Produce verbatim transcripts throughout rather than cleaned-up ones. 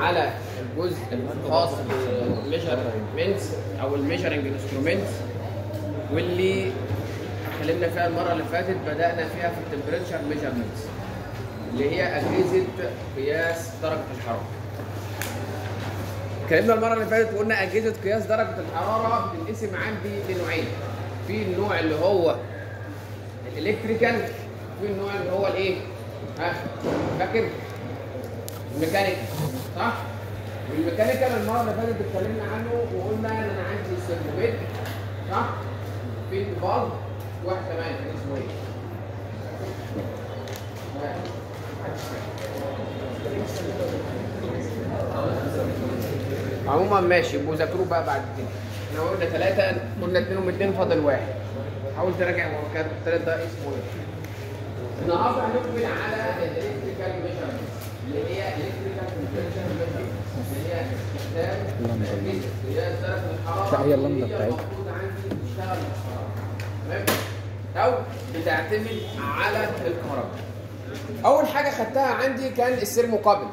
على الجزء الخاص بالميجرمنتس او الميجرنج انسترومنتس، واللي اتكلمنا فيها المره اللي فاتت بدانا فيها في التمبريتشر ميجرمنتس اللي هي اجهزه قياس درجه الحراره. اتكلمنا المره اللي فاتت وقلنا اجهزه قياس درجه الحراره بتنقسم عندي لنوعين، في النوع اللي هو الالكتريكال وفي النوع اللي هو الايه؟ ها فاكر؟ الميكانيكال صح؟ والميكانيكال المره اللي فاتت اتكلمنا عنه وقلنا ان انا عندي السيرمومتر صح؟ في البالب واحد كمان كان اسمه ايه؟ عموما ماشي يبقوا ذاكروه بقى بعد كده. احنا قلنا ثلاثة، قلنا اثنين ومئتين فاضل واحد. حاول تراجع هو كان الثالث ده اسمه ايه؟ النهارده هنقبل على الالكتريكال ميجرمنت اللي هي الالكتريكال تمبريتشر ميجرمنت اللي هي استخدام قياس درجة الحرارة هي اللمبة بتاعتها المفروض عندي تشتغل بالكهرباء تمام؟ أو بتعتمد على الكهرباء. أول حاجة خدتها عندي كان السيرموكابل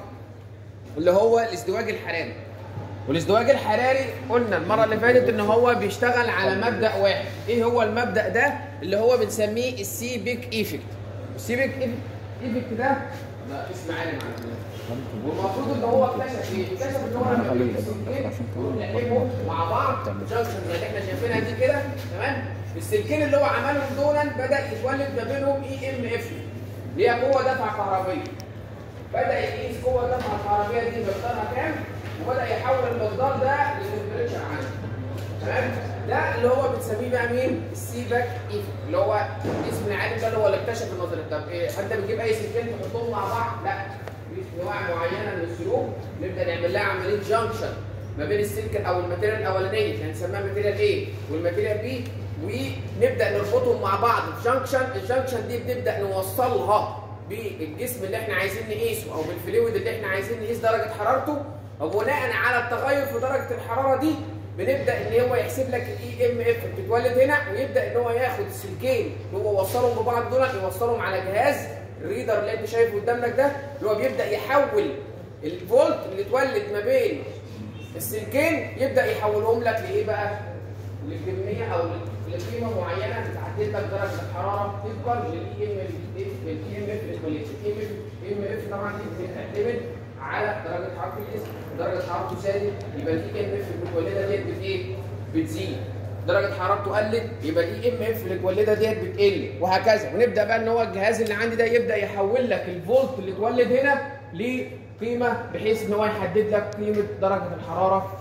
اللي هو الازدواج الحراري. والازدواج الحراري قلنا المره اللي فاتت ان هو بيشتغل على مبدا واحد. ايه هو المبدا ده؟ اللي هو بنسميه السي بيك ايفكت. السي بيك ايفكت ده ده اسم عالم عندنا، والمفروض ان هو اكتشف ايه؟ اكتشف ان هو لما بيجيب السلكين يلحموا مع بعض جنكشن اللي احنا شايفينها دي كده تمام؟ السلكين اللي هو عملهم دولا بدا يتولد ما بينهم اي ام اف اللي هي قوه دفع كهربيه. بدا يقيس قوه الدفع الكهربيه دي مقدارها كام؟ وبدا يحول المقدار ده للتمبريتشر عندي تمام؟ ده اللي هو بنسميه بقى مين؟ السي باك ايفكت اللي هو اسم العالم ده اللي هو اللي اكتشف النظريه. طب ايه؟ انت بتجيب اي سلكين تحطهم مع بعض؟ لا، في انواع معينه من السلوك نبدا نعمل لها عمليه جانكشن ما بين السلك او الماتيريال الاولانيه اللي هنسميها ماتيريال ايه والماتيريال بي، ونبدا نربطهم مع بعض في جانكشن. الجانكشن دي بنبدا نوصلها بالجسم اللي احنا عايزين نقيسه او بالفلويد اللي احنا عايزين نقيس درجه حرارته، وبناء على التغير في درجه الحراره دي بنبدا ان هو يحسب لك الاي ام اف بتتولد هنا، ويبدا ان هو ياخد السلكين اللي هو وصلهم ببعض دول يوصلهم على جهاز الريدر اللي انت شايفه قدامك ده، اللي هو بيبدا يحول الفولت اللي اتولد ما بين السلكين يبدا يحولهم لك لايه بقى؟ للكميه او لقيمه معينه بتحدد لك درجه الحراره طبقا للاي ام اف. الاي ام اف الاي ام اف طبعا دي بتعتمد على درجه حراره الجسم. درجه حرارته زادت يبقى الاي ام اف المتولده ديت بت ايه؟ بتزيد. درجه حرارته قلت يبقى الاي ام اف المتولده ديت بتقل، وهكذا. ونبدا بقى ان هو الجهاز اللي عندي ده يبدا يحول لك الفولت اللي اتولد هنا لقيمه بحيث ان هو يحدد لك قيمه درجه الحراره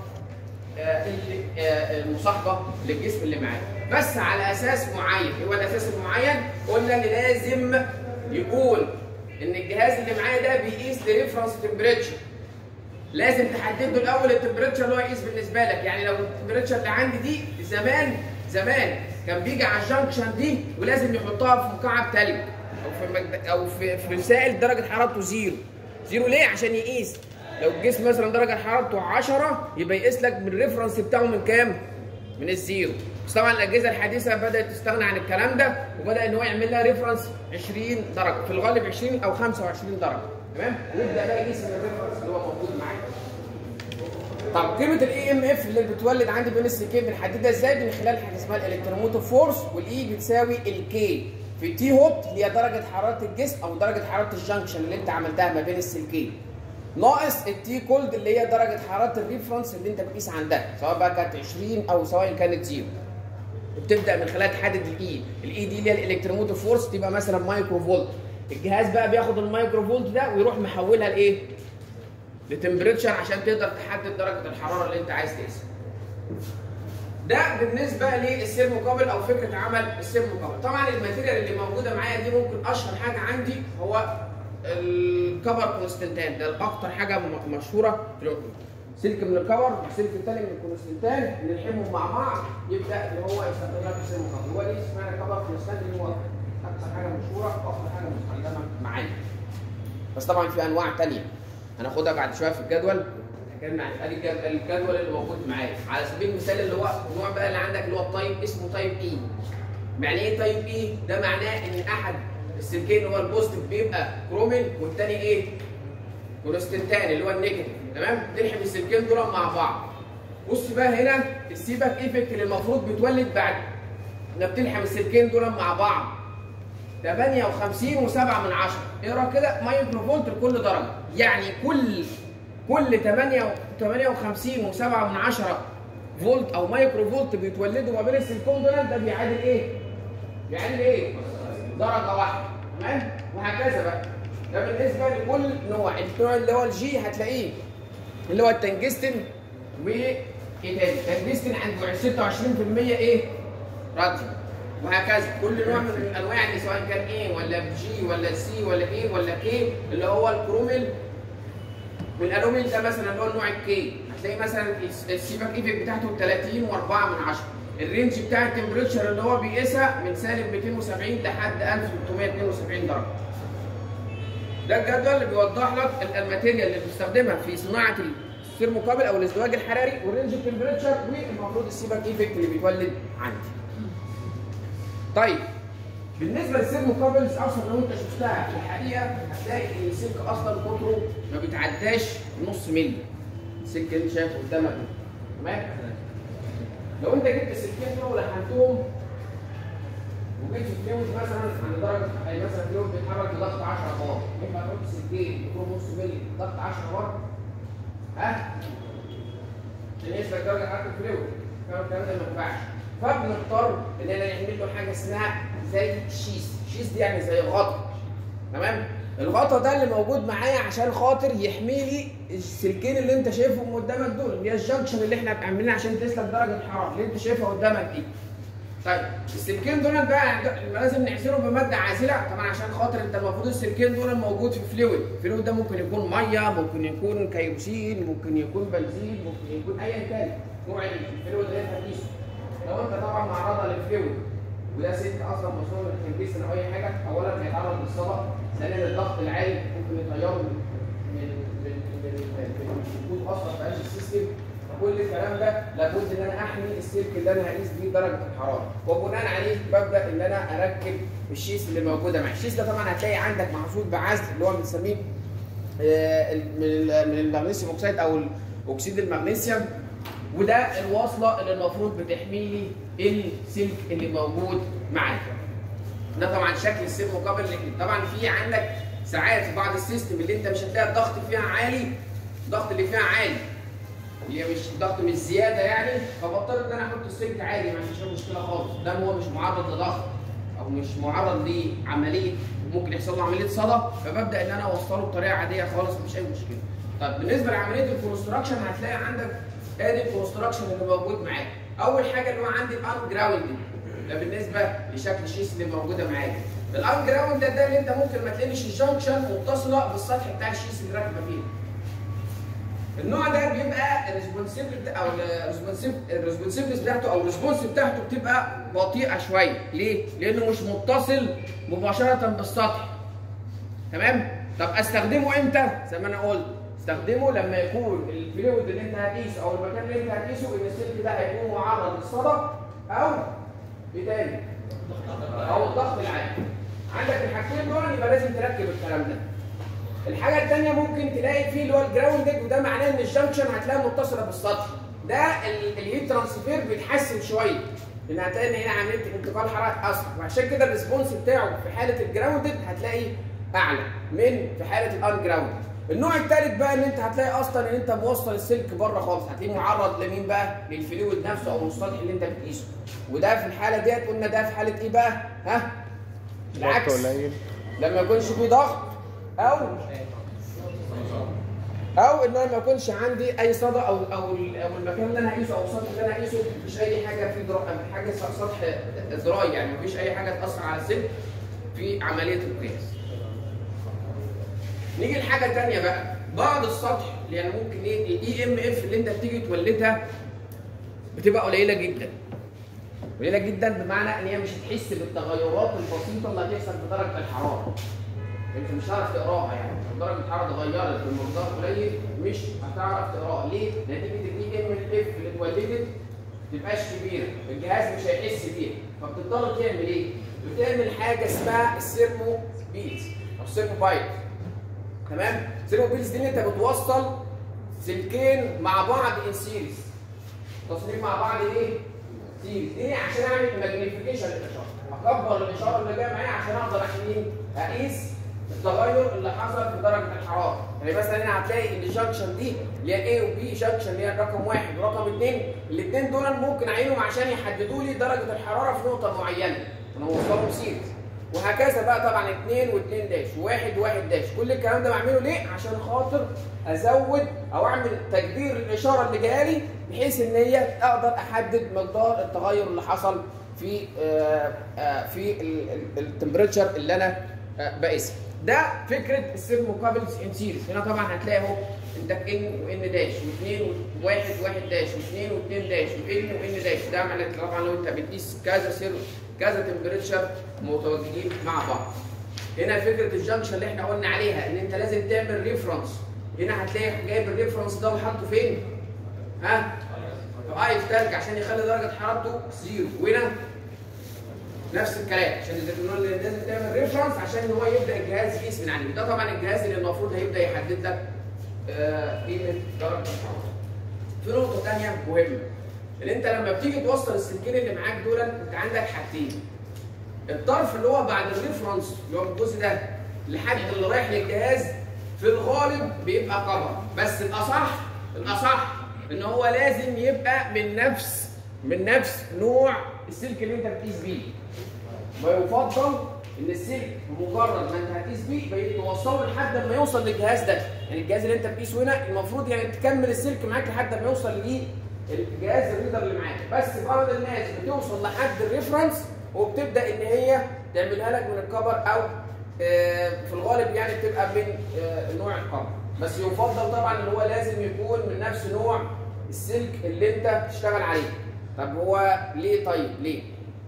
المصاحبه للجسم اللي معاك، بس على اساس معين. هو الاساس المعين قلنا ان لازم يكون ان الجهاز اللي معايا ده بيقيس لريفرنس تمبريتشر. لازم تحدد له الاول التمبريتشر اللي هو يقيس بالنسبه لك. يعني لو التمبريتشر اللي عندي دي زمان زمان كان بيجي على الجنكشن دي ولازم يحطها في مكعب تلج او في مجد... او في في سائل درجه حرارته زيرو. زيرو ليه؟ عشان يقيس. لو الجسم مثلا درجه حرارته عشرة يبقى يقيس لك بالريفرنس بتاعه من كام؟ من الزيرو. بس طبعا الاجهزه الحديثه بدات تستغنى عن الكلام ده وبدا ان هو يعمل لها ريفرنس عشرين درجه، في الغالب عشرين او خمسة وعشرين درجه تمام؟ ويبدا بقى يقيس من الريفرنس اللي هو موجود معاك. طب قيمه الاي ام اف اللي بتولد عندي بين السلكين بنحددها ازاي؟ من خلال حاجه اسمها الالكتروموتيف فورس، والاي بتساوي الكي في تي هوت اللي هي درجه حراره الجسم او درجه حراره الجنكشن اللي انت عملتها ما بين السلكين، ناقص التي كولد اللي هي درجه حراره الريفرنس اللي انت بتقيس عندها، سواء بقى كانت عشرين او سواء كانت زيرو. بتبدا من خلال تحدد الاي، الاي دي اللي هي الالكتروموتيف فورس تبقى مثلا مايكرو فولت. الجهاز بقى بياخد المايكرو فولت ده ويروح محولها لايه؟ لتمبريتشر عشان تقدر تحدد درجه الحراره اللي انت عايز تقيسها. ده بالنسبه للسيرموكابل او فكره عمل السيرموكابل. طبعا الماتيريال اللي موجوده معايا دي ممكن اشهر حاجه عندي هو الكبر كونستنتان، ده اكتر حاجه مشهوره في العقول. سلك من الكبر وسلك الثاني من الكونستنتان نلحمهم مع بعض يبدا اللي هو يستخدم لك السيرموكابل. هو ليه اسمها كبر كونستنتان؟ اللي هو اكثر حاجه مشهوره واكثر حاجه مستخدمه معانا. بس طبعا في انواع ثانيه هناخدها بعد شويه في الجدول. اتكلمنا عن الجدول اللي موجود معايا. على سبيل المثال اللي هو النوع بقى اللي عندك اللي هو التايب اسمه تايب اي. يعني ايه تايب اي؟ ده معناه ان احد السلكين هو البوزيتيف بيبقى كرومين والثاني ايه؟ كونستنتان اللي هو النيجاتيف، تمام؟ تلحم السلكين دول مع بعض. بص بقى هنا السيبك ايفكت اللي المفروض بيتولد بعد ما بتلحم السلكين دول مع بعض ثمانية وخمسين وسبعة من عشرة، اقرا كده مايكرو فولت لكل درجه، يعني كل كل ثمانية وخمسين وسبعة من عشرة فولت او مايكرو فولت بيتولدوا ما بين السلكين دول، ده بيعادل ايه؟ بيعادل ايه؟ درجه واحده، تمام؟ وهكذا بقى. ده بالنسبه لكل نوع. النوع اللي هو الجي هتلاقيه اللي هو التنجستن وايه تاني؟ التنجستن عنده ستة وعشرين بالمية ايه؟ راديو، وهكذا. كل نوع من الانواع دي سواء كان ايه ولا جي ولا سي ولا ايه ولا كي اللي هو الكروميل والالوميل ده مثلا اللي هو النوع الكي، هتلاقي مثلا السيبك ايفكت بتاعته ثلاثين وأربعة من عشرة. الرينج بتاع التمبريتشر اللي هو بيقيسها من سالب مئتين وسبعين لحد ألف وثلاثمئة واثنين وسبعين درجه. ده الجدول اللي بيوضح لك الماتيريال اللي بنستخدمها في صناعه الثيرموكابل او الازدواج الحراري والرينج التمبريتشر والمفروض السيبك ايفكت اللي بيتولد عندي. طيب بالنسبه للثيرموكابلز اصلا لو انت شفتها في الحقيقه هتلاقي ان السلك اصلا قطره ما بيتعداش نص مللي. السلك اللي انت شايفه قدامك ده، تمام؟ لو انت جبت السلكين دول ولحمتهم وجيت في فلويد مثلا عند درجه يعني مثلا فلويد بيتحرك بضغط عشرة بار، ينفع تحط سلكين يكونوا نص مللي ضغط عشرة بار؟ ها؟ عشان يثبت درجه حركه الفلويد، الكلام ده ما ينفعش. فبنضطر اننا نعمل له حاجه اسمها زي شيس، شيس دي يعني زي غطا، تمام؟ الغطا ده اللي موجود معايا عشان خاطر يحمي لي السلكين اللي انت شايفهم قدامك دول، اللي هي الجنكشن اللي احنا عاملينها عشان تسلك درجه الحراره اللي انت شايفها قدامك دي. طيب السلكين دول بقى لازم نعزلهم بماده عازله طبعا عشان خاطر انت المفروض السلكين دول موجود في فلويد، الفلويد ده ممكن يكون ميه، ممكن يكون كيروسين، ممكن يكون بنزين، ممكن يكون ايا كان نوع الفلويد اللي انت هتقيسه. لو انت طبعا معرضه للفلويد وده سلك اصلا مصنوع من التنجيس او اي حاجه، اولا هيتعرض للصدى، ثانيا الضغط العالي ممكن يطيره من من من الوجود اصلا في قلب السيستم. فكل الكلام ده لابد ان انا احمي السلك اللي انا هقيس بيه درجه الحراره، وبناء عليه ببدا ان انا اركب الشيس اللي موجوده معايا. الشيس ده طبعا هتلاقي عندك محصول بعزل اللي هو بنسميه من المغنيسيوم اوكسيد او اكسيد المغنيسيوم، وده الوصله اللي المفروض بتحمي لي السلك اللي موجود معاك. ده طبعا شكل الثيرموكابل. طبعا في عندك ساعات في بعض السيستم اللي انت مش هتلاقي الضغط فيها عالي، الضغط اللي فيها عالي، هي مش ضغط مش زياده يعني، فبضطر ان انا احط السلك عالي ما فيش مشكله خالص، ده هو مش معرض لضغط او مش معرض لعمليه ممكن يحصل له عمليه صدى، فببدا ان انا اوصله بطريقه عاديه خالص مفيش اي مشكله. طب بالنسبه لعمليه الكونستراكشن هتلاقي عندك ادي الكونستراكشن اللي موجود معاك. اول حاجه اللي هو عندي الان جراوندنج، ده بالنسبه لشكل الشيس اللي موجوده معاك. الان جراوند ده, ده اللي انت ممكن ما تلاقيش الجنكشن متصله بالسطح بتاع الشيس اللي راكبه فيه. النوع ده بيبقى الريسبونسيبل او الريسبونسيبلس بتاعته او الريسبونس بتاعته بتبقى بطيئه شويه، ليه؟ لانه مش متصل مباشره بالسطح. تمام؟ طب استخدمه امتى؟ زي ما انا قلت استخدمه لما يكون الفلويد اللي انت هتقيسه او المكان اللي انت هتقيسه ان السلك ده هيكون معرض للصدى او ايه تاني؟ او الضغط العالي. عندك الحاجتين دول يبقى لازم تركب الكلام ده. الحاجه الثانيه ممكن تلاقي فيه اللي هو الجراوندنج، وده معناه ان الجنكشن هتلاقيها متصله بالسطح. ده الهيت ترانسفير بيتحسن شويه، لان هتلاقي ان هنا عمليه انتقال حراره اسرع، وعشان كده الريسبونس بتاعه في حاله الجراوندد هتلاقي اعلى من في حاله الان جراوند. النوع الثالث بقى ان انت هتلاقي اصلا ان انت موصل السلك بره خالص، هتلاقيه معرض لمين بقى؟ للفلويد نفسه او السطح اللي انت بتقيسه. وده في الحاله ديت قلنا ده في حاله ايه بقى؟ ها؟ العكس، لما يكونش فيه ضغط او او ان انا ما يكونش عندي اي صدى او او او المكان اللي انا هقيسه او السطح اللي انا هقيسه مفيش اي حاجه فيه حاجه سطح دراي، يعني مفيش اي حاجه تاثر على السلك في عمليه القياس. نيجي لحاجه ثانيه بقى، بعض السطح اللي يعني ممكن ايه الاي ام اف اللي انت بتيجي تولدها بتبقى قليله جدا. قليله جدا بمعنى ان هي مش هتحس بالتغيرات البسيطه اللي هتحصل في درجه الحراره. انت مش هتعرف تقراها، يعني لو درجه الحراره اتغيرت بمقدار قليل مش هتعرف تقراها، ليه؟ نتيجه الاي ام اف اللي اتولدت ما تبقاش كبيره، الجهاز مش هيحس بيها، فبتضطر تعمل ايه؟ بتعمل حاجه اسمها السيرمو بيت او السيرمو بايت. تمام؟ سيرمو بيلز دي اللي انت بتوصل سلكين مع بعض ان سيريز. تصميم مع بعض ايه؟ سيريز. دي عشان اعمل ماجنيفيكيشن للاشاره. اكبر الاشاره اللي جايه معايا عشان اقدر اقيس التغير اللي حصل في درجه الحراره. يعني مثلا هنا هتلاقي ان الجنكشن دي اللي هي A و B جنكشن اللي هي رقم واحد ورقم اثنين، الاثنين دول ممكن اعينهم عشان يحددوا لي درجه الحراره في نقطه معينه. انا موصلهم سيريز. وهكذا بقى طبعا اثنين واثنين داش وواحد وواحد داش، كل الكلام ده بعمله ليه؟ عشان خاطر ازود او اعمل تكبير الاشاره اللي جايه لي بحيث ان هي اقدر احدد مقدار التغير اللي حصل في آآ آآ في التمبريتشر اللي انا بقيسها. ده فكره السيرموكابلز ان سيريز. هنا طبعا هتلاقي اهو عندك ان وان داش واثنين وواحد واحد داش واثنين واثنين داش وان وان داش. ده معناه طبعا لو انت بتقيس كذا سير كذا تمبريتشر متواجدين مع بعض. هنا فكره الجنكشن اللي احنا قلنا عليها ان انت لازم تعمل ريفرنس. هنا هتلاقي جايب الريفرنس ده وحاطه فين؟ ها؟ في ايف تلج عشان يخلي درجه حرارته زيرو. وهنا نفس الكلام عشان لازم تعمل ريفرنس عشان هو يبدا الجهاز يقيس من عليه. ده طبعا الجهاز اللي المفروض هيبدا يحدد لك قيمه درجه الحراره. في نقطه ثانيه مهمه ان انت لما بتيجي توصل السلكين اللي معاك دول انت عندك حاجتين. الطرف اللي هو بعد الريفرنس اللي هو الجزء ده لحد اللي رايح للجهاز في الغالب بيبقى كفر، بس الاصح الاصح ان هو لازم يبقى من نفس من نفس نوع السلك اللي انت بتقيس بيه. ويفضل ان السلك بمجرد ما انت هتقيس بيه توصله لحد ما يوصل للجهاز ده. يعني الجهاز اللي انت بتقيسه هنا المفروض يعني تكمل السلك معاك لحد ما يوصل للجهاز الريدر اللي معاك. بس بعض الناس بتوصل لحد الريفرنس وبتبدا ان هي تعملها لك من الكبر او في الغالب يعني بتبقى من نوع الكبر. بس يفضل طبعا ان هو لازم يكون من نفس نوع السلك اللي انت بتشتغل عليه. طب هو ليه طيب؟ ليه؟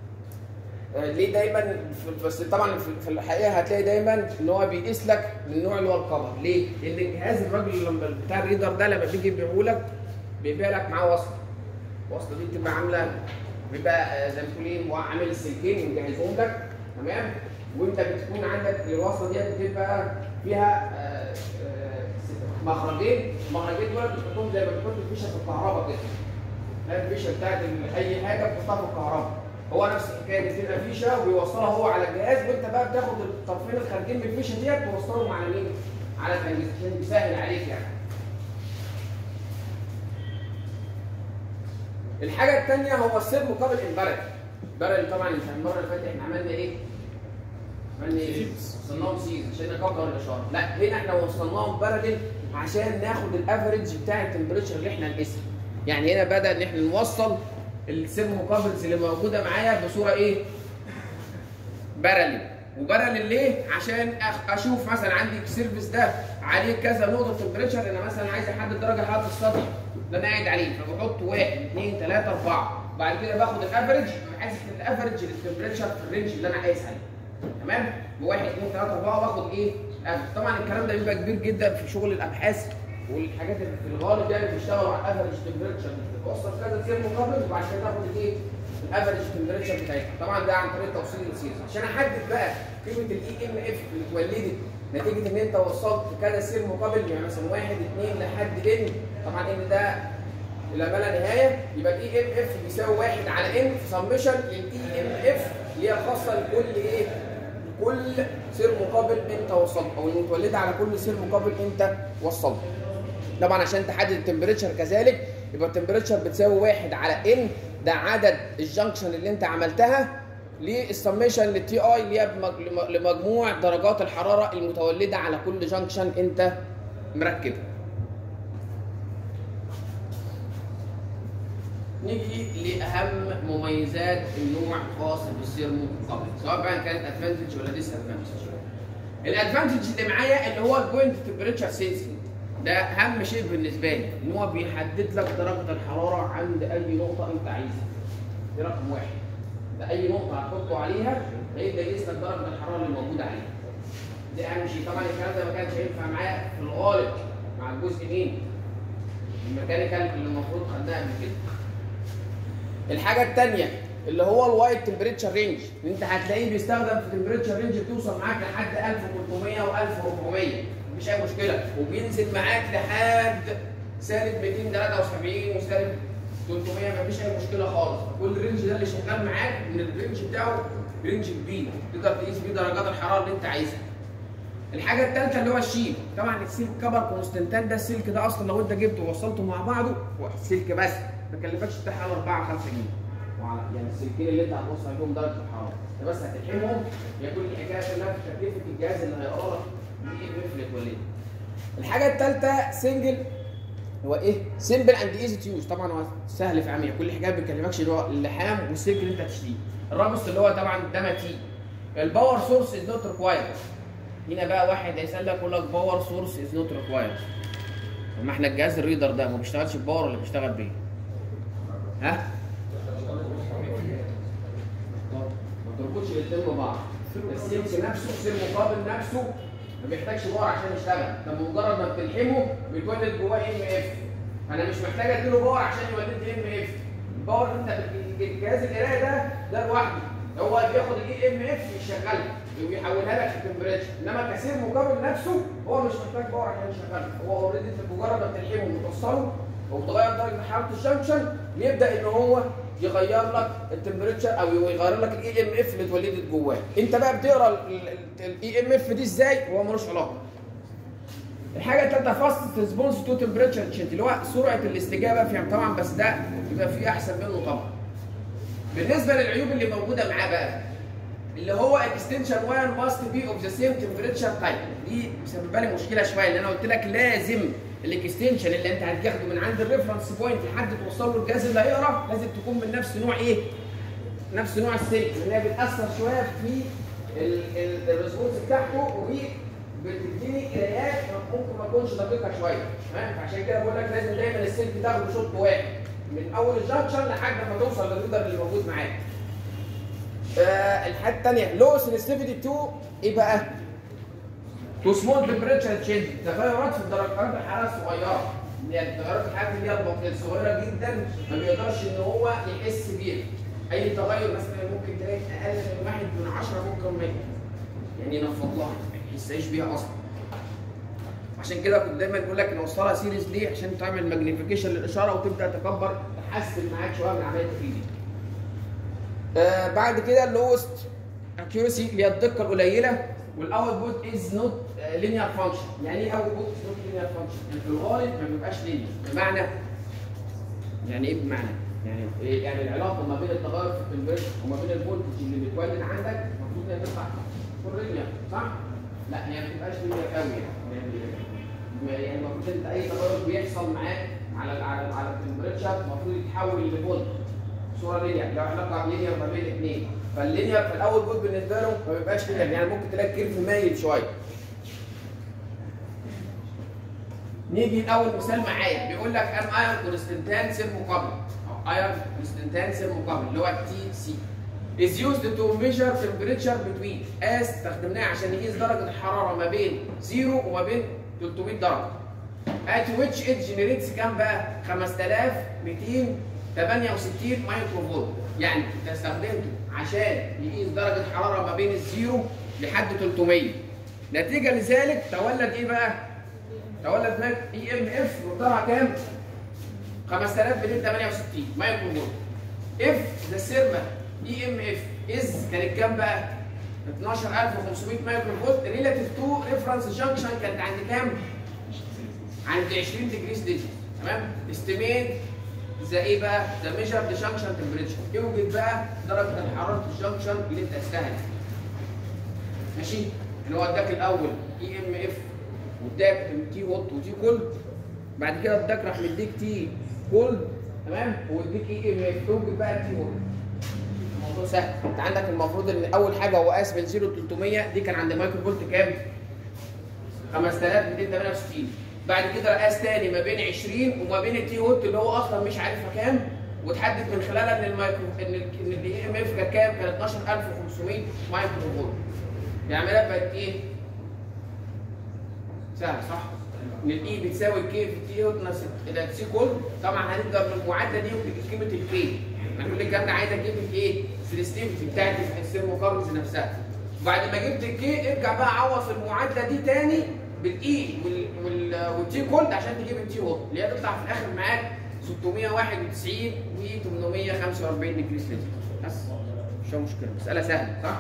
ليه دايما بس طبعا في الحقيقه هتلاقي دايما ان هو بيقيس لك من النوع اللي هو الكفر. ليه؟ لان الجهاز الراجل بتاع الريدر ده لما بيجي يبيعه لك بيبيع لك معاه وصله. الوصله دي بتبقى عامله بيبقى زي ما تقول ايه عامل السلكين مجهزهم لك تمام؟ وانت بتكون عندك الوصله دي بتبقى فيها مخرجين، المخرجين دول بتحطهم زي ما بتحط الفيشه في الكهرباء كده. الفيشه بتاعت اي حاجه بتحطها في الكهرباء. هو نفس الحكايه دي بتبقى فيشه ويوصلها هو على الجهاز وانت بقى بتاخد الطرفين الخارجين من الفيشه ديت توصلهم على مين؟ على الجهاز عشان بيسهل عليك يعني. الحاجه الثانيه هو السيرموكابل امبارل. امبارل طبعا انت المره اللي فاتت احنا عملنا ايه؟ عملنا ايه؟ وصلناهم سيز عشان نكبر الاشاره. لا هنا احنا وصلناهم بارلل عشان ناخد الافرج بتاع التمبريتشر اللي احنا نقيسها. يعني هنا بدا ان احنا نوصل السيرموكابلز اللي موجوده معايا بصوره ايه؟ بارلل. وبارلل ليه؟ عشان اشوف مثلا عندي السيرفيس ده عليه كذا نقطه تمبريتشر. انا مثلا عايز احدد درجه حراره السطح اللي انا قاعد عليه فبحط واحد اثنين ثلاثه اربعه وبعد كده باخد الافرج بحيث الافرج للتمبريتشر في الرينج اللي انا قايس عليه. تمام؟ بواحد اثنين ثلاثه اربعه واخد ايه؟ افرج. طبعا الكلام ده بيبقى كبير جدا في شغل الابحاث والحاجات اللي في الغالب يعني بيشتغلوا على الافرج تمبريتشر بتوصل كذا سيرموكابل وبعد كده تاخد الايه؟ الافرج تمبريتشر بتاعتها. طبعا ده عن طريق توصيل السيريز عشان احدد بقى قيمه الاي ام اف اللي اتولدت نتيجه ان انت وصلت كذا سيرموكابل يعني مثلا واحد اثنين لحد ان. طبعا ان ده الى ما لا نهايه يبقى الاي ام اف بيساوي واحد على ان في سمشن للاي ام اف اللي هي الخاصه لكل ايه؟ كل سيرموكابل انت وصلت او المتولده على كل سيرموكابل انت وصلت. طبعا عشان تحدد التمبريتشر كذلك يبقى التمبريتشر بتساوي واحد على ان ده عدد الجنكشن اللي انت عملتها للسميشن للتي اي اللي هي لمجموع درجات الحراره المتولده على كل جنكشن انت مركبها. نيجي لاهم مميزات النوع الخاص بالسيرموكابل سواء بقى كانت ادفانتج ولا ديس ادفانتج. الادفانتج اللي معايا اللي هو البوينت تمبريتشر سينسنج. ده اهم شيء بالنسبه لي ان هو بيحدد لك درجه الحراره عند اي نقطه انت عايزها. دي رقم واحد. ده اي نقطه هتحطه عليها هيبدا يقيس لك درجه الحراره اللي موجوده عليها. دي اهم شيء. طبعا الكلام ده ما كانش هينفع معايا في الغالب مع الجزء مين؟ الميكانيكال اللي المفروض خدناها قبل كده. الحاجه الثانيه اللي هو الوايد تمبريتشر رينج اللي انت هتلاقيه بيستخدم في تمبريتشر رينج بتوصل معاك لحد ألف وثلاثمية و ألف وأربعمية. مفيش اي مشكله، وبينزل معاك لحد سالب مئتين وثلاثة وسبعين وسالب ثلاثمية، مفيش اي مشكله خالص. كل الرينج ده اللي شغال معاك من الرينج بتاعه رينج كبير، تقدر تقيس بيه درجات الحراره اللي انت عايزها. الحاجه الثالثه اللي هو الشيل. طبعا السلك كبر كونستنتان ده، السلك ده اصلا لو انت جبته ووصلته مع بعضه سلك بس ما كلفكش بتاع على أربعة خمسة جنيه، وعلى يعني السلكين اللي انت هتوصل فيهم درجه الحراره انت بس هتلحمهم، هي كل الحكايه كلها في تكلفه الجهاز اللي هيقرا لك دي الريفلت ولا ايه. الحاجه الثالثه سنجل، هو ايه؟ سمبل اند ايزي تو يوز. طبعا هو سهل في عمليه، كل الحكايه ما بيكلفكش اللي هو اللحام والسلك اللي انت هتشتريه. الرابست اللي هو طبعا ده متين. الباور سورس از نوت ريكوايرد. هنا بقى واحد هيسالك يقول لك باور سورس از نوت ريكوايرد. طب ما احنا الجهاز الريدر ده ما بيشتغلش بباور ولا بيشتغل بايه؟ ها؟ ما تربطش الاثنين ببعض. السلك نفسه السلك مقابل نفسه ما بيحتاجش باور عشان يشتغل، ده مجرد ما بتلحمه بيتولد جواه ام اف. انا مش محتاج اديله باور عشان يولد لي ام اف. الباور انت الجهاز القرايه ده ده لوحده هو بياخد الاي ام اف يشغله ويحولها لك لتمبريتشر، انما كسير مقابل نفسه هو مش محتاج باور عشان يشغله، هو اوريدي انت مجرد ما بتلحمه وتوصله وتغير درجه حراره الجنكشن بيبدا ان هو يغير لك التمبريتشر او يغير لك الاي ام اف اللي اتولدت جواه. انت بقى بتقرا الاي ام اف دي ازاي؟ هو ملوش علاقه. الحاجه الثالثه فاست ريسبونس تو تمبريتشر تشينج، اللي هو سرعه الاستجابه فيها طبعا، بس ده يبقى فيه احسن منه طبعا. بالنسبه للعيوب اللي موجوده معاه بقى اللي هو اكستنشن واير ماست بي اوف ذا سيم تمبريتشر تايب، دي مسببه لي مشكله شويه، لان انا قلت لك لازم الاكستنشن اللي انت هتاخده من عند الريفرنس بوينت لحد توصل له الجهاز اللي هيقرا لازم تكون من نفس نوع ايه؟ نفس نوع السلك، لان هي بتاثر شويه في الريسبونس بتاعته وبتديني قرايات ممكن ما تكونش دقيقه شويه، تمام؟ فعشان كده بقول لك لازم دايما السلك تاخده شوط واحد من اول الجنكشن لحد ما توصل للريدر اللي موجود معاك. آه الحاجه الثانيه لو سنسيتيفيتي تو ايه بقى؟ تو سمول تمبريتشر تشينج، تغيرات في درجات الحراره الصغيره، اللي هي تغيرات الحراره اللي هي الصغيره جدا ما بيقدرش ان هو يحس بيها. اي تغير مثلا ممكن تلاقي اقل من واحد من عشرة ممكن ما يعني ينفض لها ما يحسهاش بيها اصلا. عشان كده كنت دايما بقول لك نوصلها سيريز ليه؟ عشان تعمل ماجنيفيكيشن للاشاره وتبدا تكبر تحسن معاك شويه من عمليه التقليد. آه بعد كده اللوست اكيورسي اللي هي الدقه القليله، والاوت بوت از نوت لينير فانكشن. يعني ايه اوت بوت از نوت لينير فانكشن؟ يعني في الغالب ما بيبقاش لينير. بمعنى يعني ايه بمعنى؟ يعني إيه؟ يعني العلاقه ما بين التغير في التمبريتشر وما بين الفولتج اللي بيتولد عندك المفروض انها تطلع تكون لينير، صح؟ لا هي ما بتبقاش لينير قوي يعني. يعني المفروض انت اي تغير بيحصل معاك على على على التمبريتشر المفروض يتحول لفولت صوره لينير، لو علاقه لينير ما بين الاثنين. فاللينير في الاول بوت بالنسبه له ما بيبقاش لينير، يعني ممكن تلاقي كيرف مايل شويه. نيجي لاول مثال معايا بيقول لك ان ايرون كونستنتان سير مقابل او ايرون كونستنتان سير مقابل اللي هو التي سي is used to measure temperature between as استخدمناه عشان نقيس درجه الحراره ما بين صفر وما بين ثلاثمية درجه. at which it generates كام بقى؟ خمسة آلاف ومئتين وثمانية وستين مايكرو فولت. يعني انت استخدمته عشان يقيس درجه حراره ما بين الزيرو لحد ثلاثمية. نتيجه لذلك تولد ايه بقى؟ تولد ماك اي ام اف مقدارها كام؟ خمسة آلاف ومئتين وثمانية وستين مايكرو فولت. اف ذا سيرما اي ام اف از كانت كام بقى؟ اتناشر ألف وخمسمية مايكرو فولت ريلاتيف تو ريفرنس جانكشن كانت عند كام؟ عند عشرين ديجري سيلسيوس، تمام؟ استيميت ذا ايه بقى؟ ذا ميجر ذا جانكشن تمبريتشر، اوجد بقى درجه حراره الجانكشن اللي انت قستها. ماشي؟ اللي هو اداك الاول اي ام اف واداك تي هوت وتي كولد، بعد كده اداك راح مديك تي كولد، تمام؟ واديك اي ام اف، اوجد بقى التي هوت. الموضوع سهل، انت عندك المفروض ان اول حاجه هو قاس من صفر ل ثلاثمية، دي كان عند مايكرو فولت كام؟ خمسة آلاف ومئتين وثمانية وستين. بعد كده قاس تاني ما بين عشرين وما بين التي هوت اللي هو اصلا مش عارفها كام، وتحدد من خلالها ان المايكرو ان ان الاي ام اف كانت كام؟ كانت اتناشر ألف وخمسمية مايكرو فولت. يعملها بقت ايه؟ سهل صح؟ ان الاي بتساوي كي في التي هوت ناقص التي كولد. طبعا هنبدا من المعادله دي ونجيب قيمه الكي. هنقول لك انا عايز اجيب الايه؟ السنسيتيفيتي بتاعت السيرموكاربونز نفسها. وبعد ما جبت الكي ارجع بقى عوض في المعادله دي تاني بالاي والتي كولد عشان تجيب التي هوت اللي هي تطلع في الاخر معاك ستمية وواحد وتسعين و ثمانمية وخمسة وأربعين ديجري سلسيوس. بس مش مشكله، مساله سهله صح؟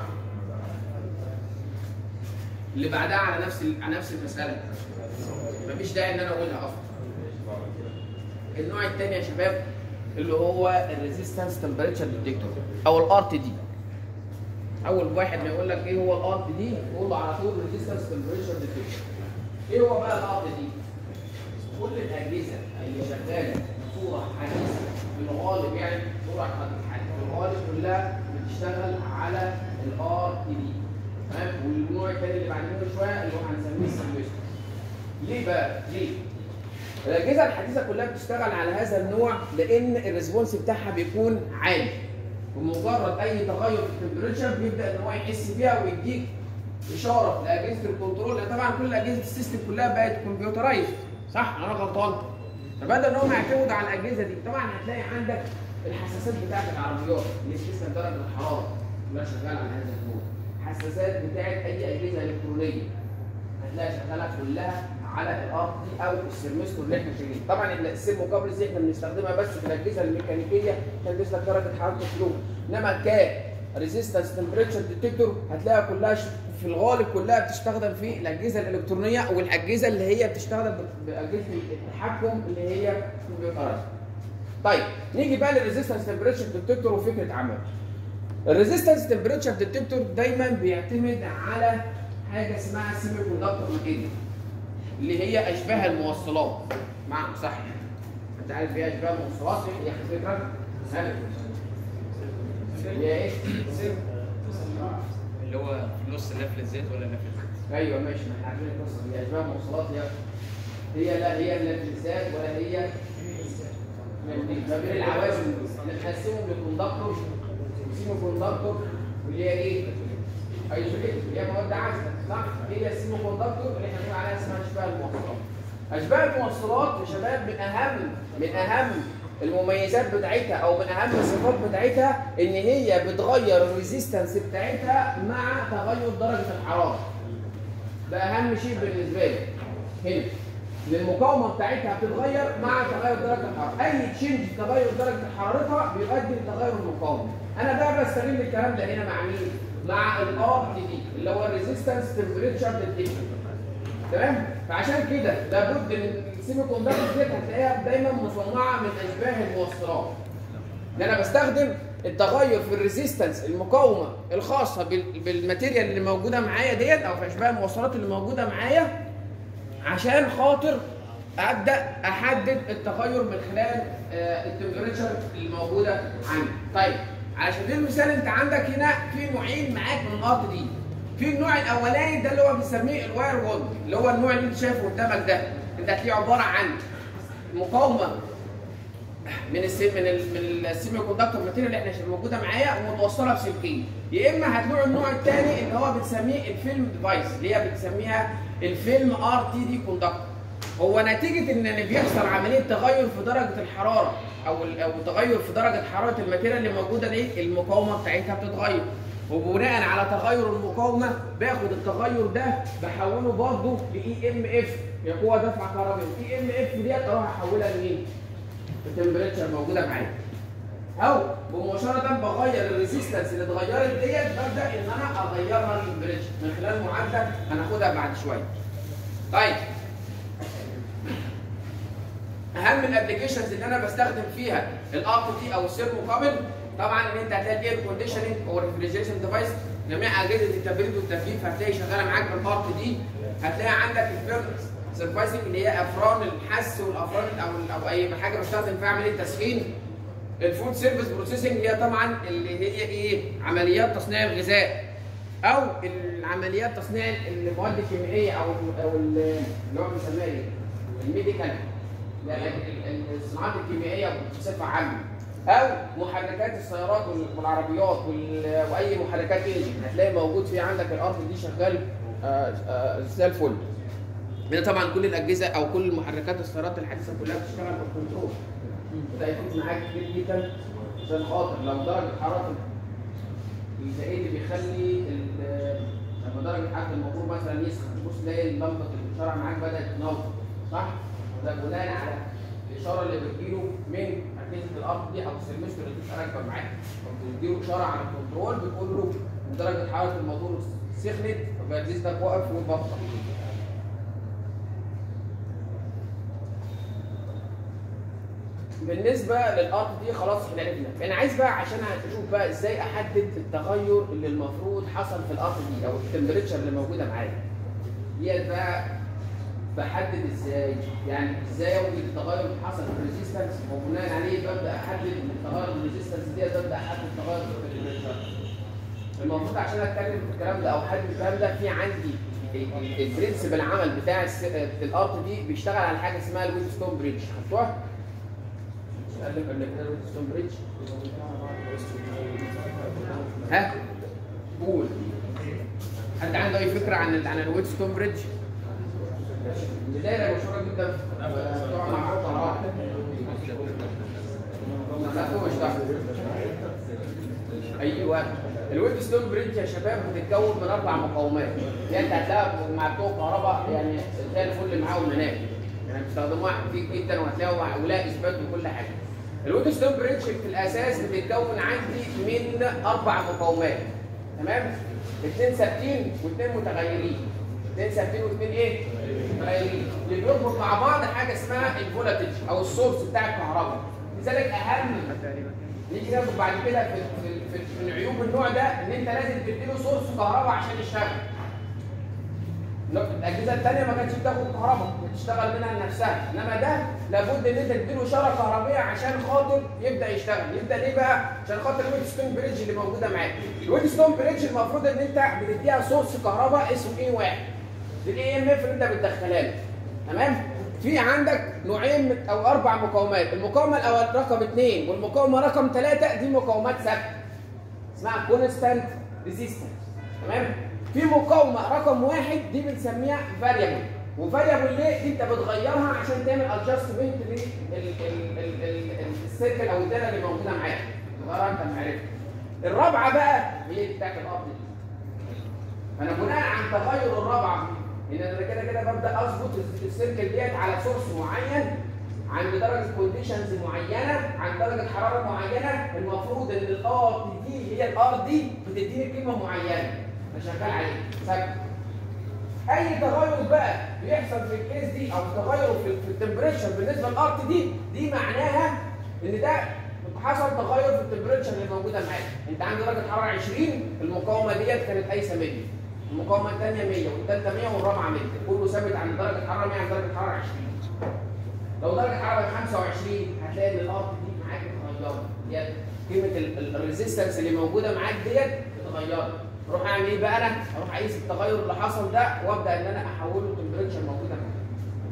اللي بعدها على نفس على نفس المساله، مفيش داعي ان انا اقولها اصلا. النوع الثاني يا شباب اللي هو الريزيستنس تمبريتشر ديتكتور او الار تي دي. اول واحد ما يقول لك ايه هو الار تي دي قول له على طول ريزيستنس تمبريتشر ديتكتور. ايه هو بقى الار تي دي؟ كل الاجهزه اللي شغاله بصوره حديثه في الغالب، يعني صوره حديثه في الغالب كلها بتشتغل على الار تي دي. تمام؟ والنوع الثاني اللي بعد منه شويه اللي هو هنسميه السيميوليشن. ليه بقى؟ ليه؟ الاجهزه الحديثه كلها بتشتغل على هذا النوع لان الريسبونس بتاعها بيكون عالي. بمجرد اي تغير في التمبريتشر بيبدا ان هو يحس بيها ويديك اشاره لاجهزه الكنترول، لان طبعا كل اجهزه السيستم كلها بقت كمبيوترايز صح؟ انا غلطان؟ فبدا ان هم يعتمدوا على الاجهزه دي. طبعا هتلاقي عندك الحساسات بتاعت العربيات اللي بتقيس درجه الحراره كلها شغاله على هذا النوع. الحساسات بتاعت اي اجهزه الكترونيه هتلاقي شغاله كلها على الار دي او السيرمستور اللي احنا شايفينه. طبعا السيرموكابلز دي احنا بنستخدمها بس في الاجهزه الميكانيكيه عشان تقيس لك درجه حراره الفلو، انما ك ريزيستنس تمبريتشر ديتكتور هتلاقيها كلها في الغالب كلها بتستخدم في الاجهزه الالكترونيه والاجهزه اللي هي بتشتغل باجهزه التحكم اللي هي كمبيوترايز. طيب نيجي بقى للريزيستنس تمبريتشر ديتكتور وفكره عمله. الريزيستنس تمبريتشر ديتكتور دايما بيعتمد على حاجه اسمها سيمي كوندكتور ماتيريال اللي هي اشباه الموصلات. معنى صح؟ انت عارف ايه اشباه الموصلات؟ هي فكره سهله. هي ايه؟ اللي هو في نص نفل الزيت ولا نفل الزيت؟ ايوه ماشي، ما احنا عارفين القصه دي. اشباه الموصلات هي هي لا هي نفل الزيت ولا هي ما بين العوازل نقسمهم لكوندكتور وسيمي كوندكتور واللي هي ايه؟ ايزوليت اللي هي مواد عازله صح؟ هي السيمي كوندكتور اللي احنا بنقول عليها اسمها اشباه الموصلات. اشباه الموصلات يا شباب من اهم من اهم المميزات بتاعتها او من اهم الصفات بتاعتها ان هي بتغير الريزيستنس بتاعتها مع تغير درجه الحراره. ده اهم شيء بالنسبه لي هنا. المقاومه بتاعتها بتتغير مع تغير درجه الحراره، اي تشينج في تغير درجه حرارتها بيؤدي لتغير المقاومه. انا بقى بستغل الكلام ده هنا مع مين؟ مع الار تي دي اللي هو الريزيستنس تمبريتشر ديتكتور. تمام؟ فعشان كده لابد ان السيمي كوندكتور ديت هتلاقيها دايما مصنعه من اشباه الموصلات. ان انا بستخدم التغير في الريزيستنس المقاومه الخاصه بالماتيريال اللي موجوده معايا ديت او في اشباه الموصلات اللي موجوده معايا عشان خاطر ابدا احدد التغير من خلال التمبريتشر الموجوده عندي. طيب على سبيل المثال انت عندك هنا في نوعين معاك من الار تي دي. في النوع الاولاني ده اللي هو بنسميه الواير وولد اللي هو النوع اللي انت شايفه قدامك ده. انت هتلاقيه عباره عن مقاومه من السي من ال من السيمي كوندكتور ماتيريال اللي احنا موجوده معايا ومتوصله بسلكين. يا اما هتلاقوا النوع الثاني اللي هو بنسميه الفيلم ديفايس اللي هي بنسميها الفيلم ار تي دي كوندكتور. هو نتيجه ان بيحصل عمليه تغير في درجه الحراره او او تغير في درجه حراره الماتيريال اللي موجوده دي المقاومه بتاعتها بتتغير. وبناء على تغير المقاومه باخد التغير ده بحوله برضه لاي ام اف يا قوه دفع كهربائي. اي ام اف ديت اروح احولها لمين؟ التمبريتشر موجوده معايا. او بمباشره بغير الريزيستنس اللي اتغيرت ديت ببدا ان انا اغيرها للتمبريتشر من خلال معادله هناخدها بعد شويه. طيب اهم الابلكيشنز اللي انا بستخدم فيها الار تي او السيرموكابل طبعا ان انت هتلاقي الاير كونديشننج او الريفريجريشن ديفايس جميع اجهزه التبريد والتكييف هتلاقي شغاله معاك بالار تي. هتلاقي عندك الفيرنس سيرفايسنج اللي هي افران الحس والافران او او اي حاجه بستخدم فيها عمليه تسخين. الفود سيرفيس بروسيسنج هي طبعا اللي هي ايه؟ عمليات تصنيع الغذاء او العمليات تصنيع المواد الكيميائيه او او اللي هو بنسميها ايه؟ الميديكال الصناعات الكيميائيه بصفه عامه او محركات السيارات والعربيات واي محركات انجن هتلاقي موجود في عندك الارض دي شغال زي الفل. هنا طبعا كل الاجهزه او كل محركات السيارات الحديثه كلها بتشتغل بالكنترول. وده هيفيد معاك كتير جدا عشان خاطر لو درجه حراره الزائد اللي بيخلي لما درجه حراره الموتور مثلا يسخن تبص تلاقي لمبه الاشاره معاك بدات تنور صح؟ ده بناء على الاشاره اللي بتجيله من اجهزه الارض دي او السيرمستر اللي انت راكبه معاك، فبتديله اشاره على الكنترول بتقول له درجه حراره الموتور سخنت فبقى اجهزتك واقف وبطل. بالنسبه للارض دي خلاص احنا عرفنا. انا عايز بقى عشان اشوف بقى ازاي احدد التغير اللي المفروض حصل في الارض دي او التمبريتشر اللي موجوده معايا. ديت بقى بحدد ازاي؟ يعني ازاي اوجد التغير اللي حصل في الريزيستنس وبناء عليه ببدا احدد التغير في الريزيستنس ديت ببدا احدد التغير في التمبريتشر. المفروض عشان اتكلم في الكلام ده او احدد الكلام ده في عندي البرنسبل العمل بتاع الارض دي بيشتغل على حاجه اسمها الويتستون بريدج. خدتوها؟ قال لك قبل كده الويتستون بريدج؟ ها؟ قول. حد عنده اي فكره عن عن الويتستون بريدج؟ بدايه مشهوره جدا بتوع مع الطلاب. ما تقولش ده. ايوه الويتستون بريدج يا شباب بتتكون من اربع مقاومات. يعني انت هتلاقيها مع بتوع كهرباء يعني زي الفل معاهم مناهج. يعني بيستخدموها كتير جدا وهتلاقوا ولا اثبات وكل حاجه. الويتستون بريدج في الاساس بتتكون عندي من اربع مقاومات. تمام؟ اثنين ثابتين واثنين متغيرين. اثنين ثابتين واثنين ايه؟ متغيرين. اللي بيربط مع بعض حاجه اسمها الفولتج او السورس بتاع الكهرباء. لذلك اهم نيجي ناخد بعد كده في في في من عيوب النوع ده ان انت لازم تديله سورس كهرباء عشان يشتغل. الاجهزه الثانيه ما كانتش بتاخد كهرباء، بتشتغل منها لنفسها، انما ده لابد ان انت تديله اشاره كهربائيه عشان خاطر يبدا يشتغل. يبدا ليه بقى؟ عشان خاطر الويتستون بريدج اللي موجوده معاك. الويتستون بريدج المفروض ان انت بتديها سورس كهرباء اسمه اي واحد. الاي ام اف اللي انت بتدخلها له. تمام؟ في عندك نوعين او اربع مقاومات، المقاومه الاول رقم اثنين والمقاومه رقم ثلاثه دي مقاومات ثابته. اسمها كونستانت ريزيستنس. تمام؟ في مقاومه رقم واحد دي بنسميها فاريبل، وفاريبل ليه؟ دي انت بتغيرها عشان تعمل ادجستمنت للسيركل او الدايره اللي موجوده معاك. تغيرها انت معرفه. الرابعه بقى هي دي بتاعت الارض دي. فانا بناء عن تغير الرابعه ان انا كده كده ببدا اظبط السيركل ديت على سورس معين عند درجه كونديشنز معينه، عند درجه حراره معينه. المفروض ان الار دي هي الار دي بتديني قيمه معينه انا شغال عليها ثابته. اي تغير بقى بيحصل في الكيس دي او تغير في, في التمبريتشر بالنسبه للارض دي دي معناها ان ده حصل تغير في التمبريتشر اللي موجوده معاك. انت عندك درجه حراره عشرين، المقاومه ديت كانت قايسه مية، المقاومه الثانيه مية والثالثه مية والرابعه مية، كله ثابت عند درجه حراره مية عند درجه حراره عشرين. لو درجه حراره خمسة وعشرين هتلاقي ان الارض دي معاك اتغيرت، ديت قيمه الريزيستنس اللي موجوده معاك ديت اتغيرت. اروح اعمل ايه بقى؟ انا اروح اقيس التغير اللي حصل ده وابدا ان انا احوله لتمبريتشر موجوده معاك.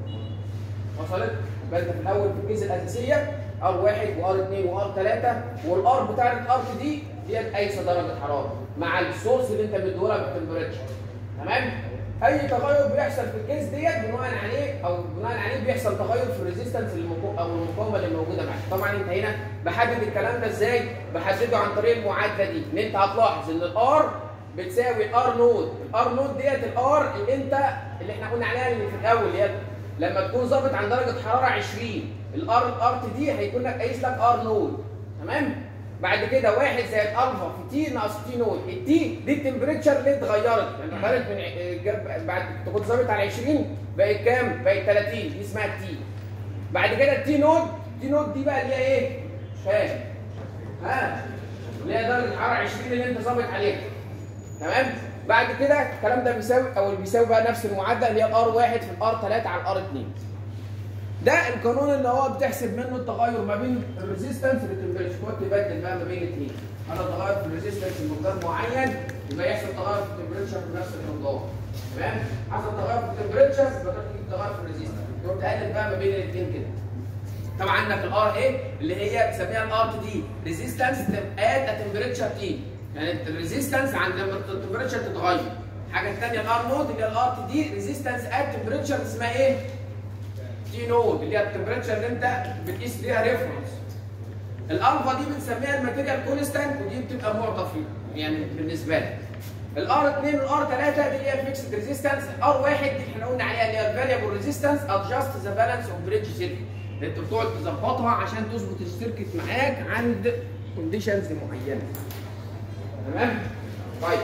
وصلت؟ يبقى انت في الاول في الكيس الاساسيه ار واحد وار اثنين وار ثلاثة والار بتاع الارض دي ديت قايسه درجه حراره مع السورس اللي انت مديهولها بالتمبريتشر. تمام؟ اي تغير بيحصل في الكيس ديت بناء عليه او بناء عليه بيحصل تغير في الريزيستنس او المقاومه اللي موجوده معاك. طبعا انت هنا بحدد الكلام ده ازاي؟ بحدده عن طريق المعادله دي، ان انت هتلاحظ ان الار بتساوي الار نود، الار نود ديت الار اللي انت اللي احنا قلنا عليها اللي في الاول اللي هي لما تكون ظابط عند درجه حراره عشرين الار الار دي هيكون لك قايس لك ار نود. تمام؟ بعد كده واحد زائد الفا في تي ناقص تي نود، التي دي التمبريتشر اللي اتغيرت، يعني اتغيرت من بعد كنت ظابط على عشرين بقت كام؟ بقت ثلاثين، دي اسمها التي. بعد كده التي نود، التي نود دي بقى اللي هي ايه؟ فاهم؟ ها؟ اللي هي درجه حراره عشرين اللي انت ظابط عليها. تمام؟ بعد كده الكلام ده بيساوي او اللي بيساوي بقى نفس المعادله اللي هي الار واحد في الار ثلاثة على الار اثنين. ده القانون اللي هو بتحسب منه التغير ما بين الريزيستنس والتمبريتشر، كنت تبدل بقى ما بين الاثنين. انا تغير في الريزيستنس بمقدار معين يبقى يحصل تغير في التمبريتشر بنفس المقدار. تمام؟ حصل تغير في التمبريتشر يبقى تجيب تغير في الريزيستنس، تقعد تقلب بقى ما بين الاثنين كده. طبعا عندك الار ايه اللي هي بنسميها الار دي ريزيستنس ات تمبريتشر تي، يعني الريزيستنس عند لما التمبريتشر تتغير. الحاجه الثانيه الار نود اللي هي الار دي ريزيستنس ات تمبريتشر اسمها ايه؟ تي نود اللي هي التمبريتشر اللي انت بتقيس بيها ريفرنس. الالفا دي بنسميها الماتيريال كونستانت ودي بتبقى معطى فيها يعني بالنسبه لك. الار اتنين والار تلاتة دي اللي هي الفيكسد ريزيستنس، ار واحد دي احنا قلنا عليها اللي هي الفاريبل ريزيستنس ادجست ذا بالانس اوف بريدج سيركت، اللي انت بتقعد تظبطها عشان تظبط السيركت معاك عند كونديشنز معينه. تمام؟ طيب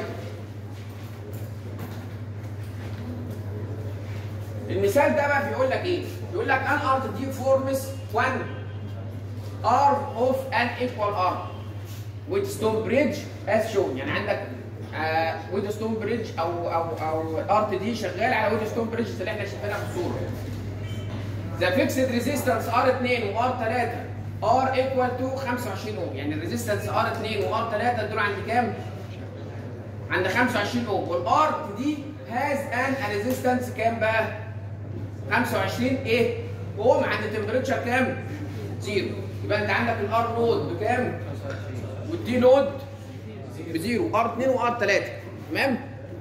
المثال ده بقى بيقول لك ايه؟ بيقول لك ان ار دي فورمز واحد ار اوف ان ايكوال ار with stone bridge as shown. يعني عندك آه with stone bridge او او او ار دي شغال على with stone bridge اللي احنا شايفينها في الصوره. The fixed resistance ار اتنين و ار تلاتة are equal to خمسة وعشرين اوم، يعني الريزيستنس ار اتنين و ار تلاتة دول عند كام؟ عند خمسة وعشرين اوم، والار دي has an resistance كام بقى؟ خمسة وعشرين ايه؟ اوم عند تمبريتشر كام؟ زيرو. يبقى انت عندك الار نود بكام؟ والدي نود بزيرو، ار اتنين وار تلاتة. تمام؟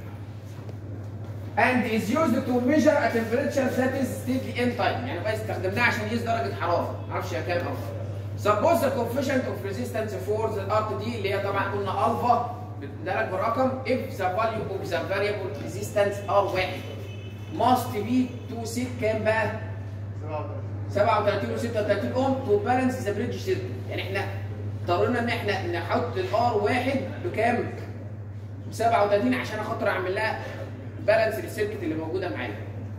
and is used to measure a temperature that is steadily in time. يعني بقى استخدمناها عشان نقيس درجة حرارة، معرفش هي كام أفضل. Suppose the coefficient of resistance for the ار دي اللي هي طبعا قلنا الفا بتدرج بالرقم if the value of the variable resistance ار واحد must be to set كام بقى؟ سبعة وتلاتين و ستة وتلاتين اوم to balance the bridge circuit. يعني احنا اضطرينا ان احنا نحط الار واحد بكام؟ ب سبعة وتلاتين عشان خاطر اعمل لها بالانس للسيركت اللي موجوده معايا.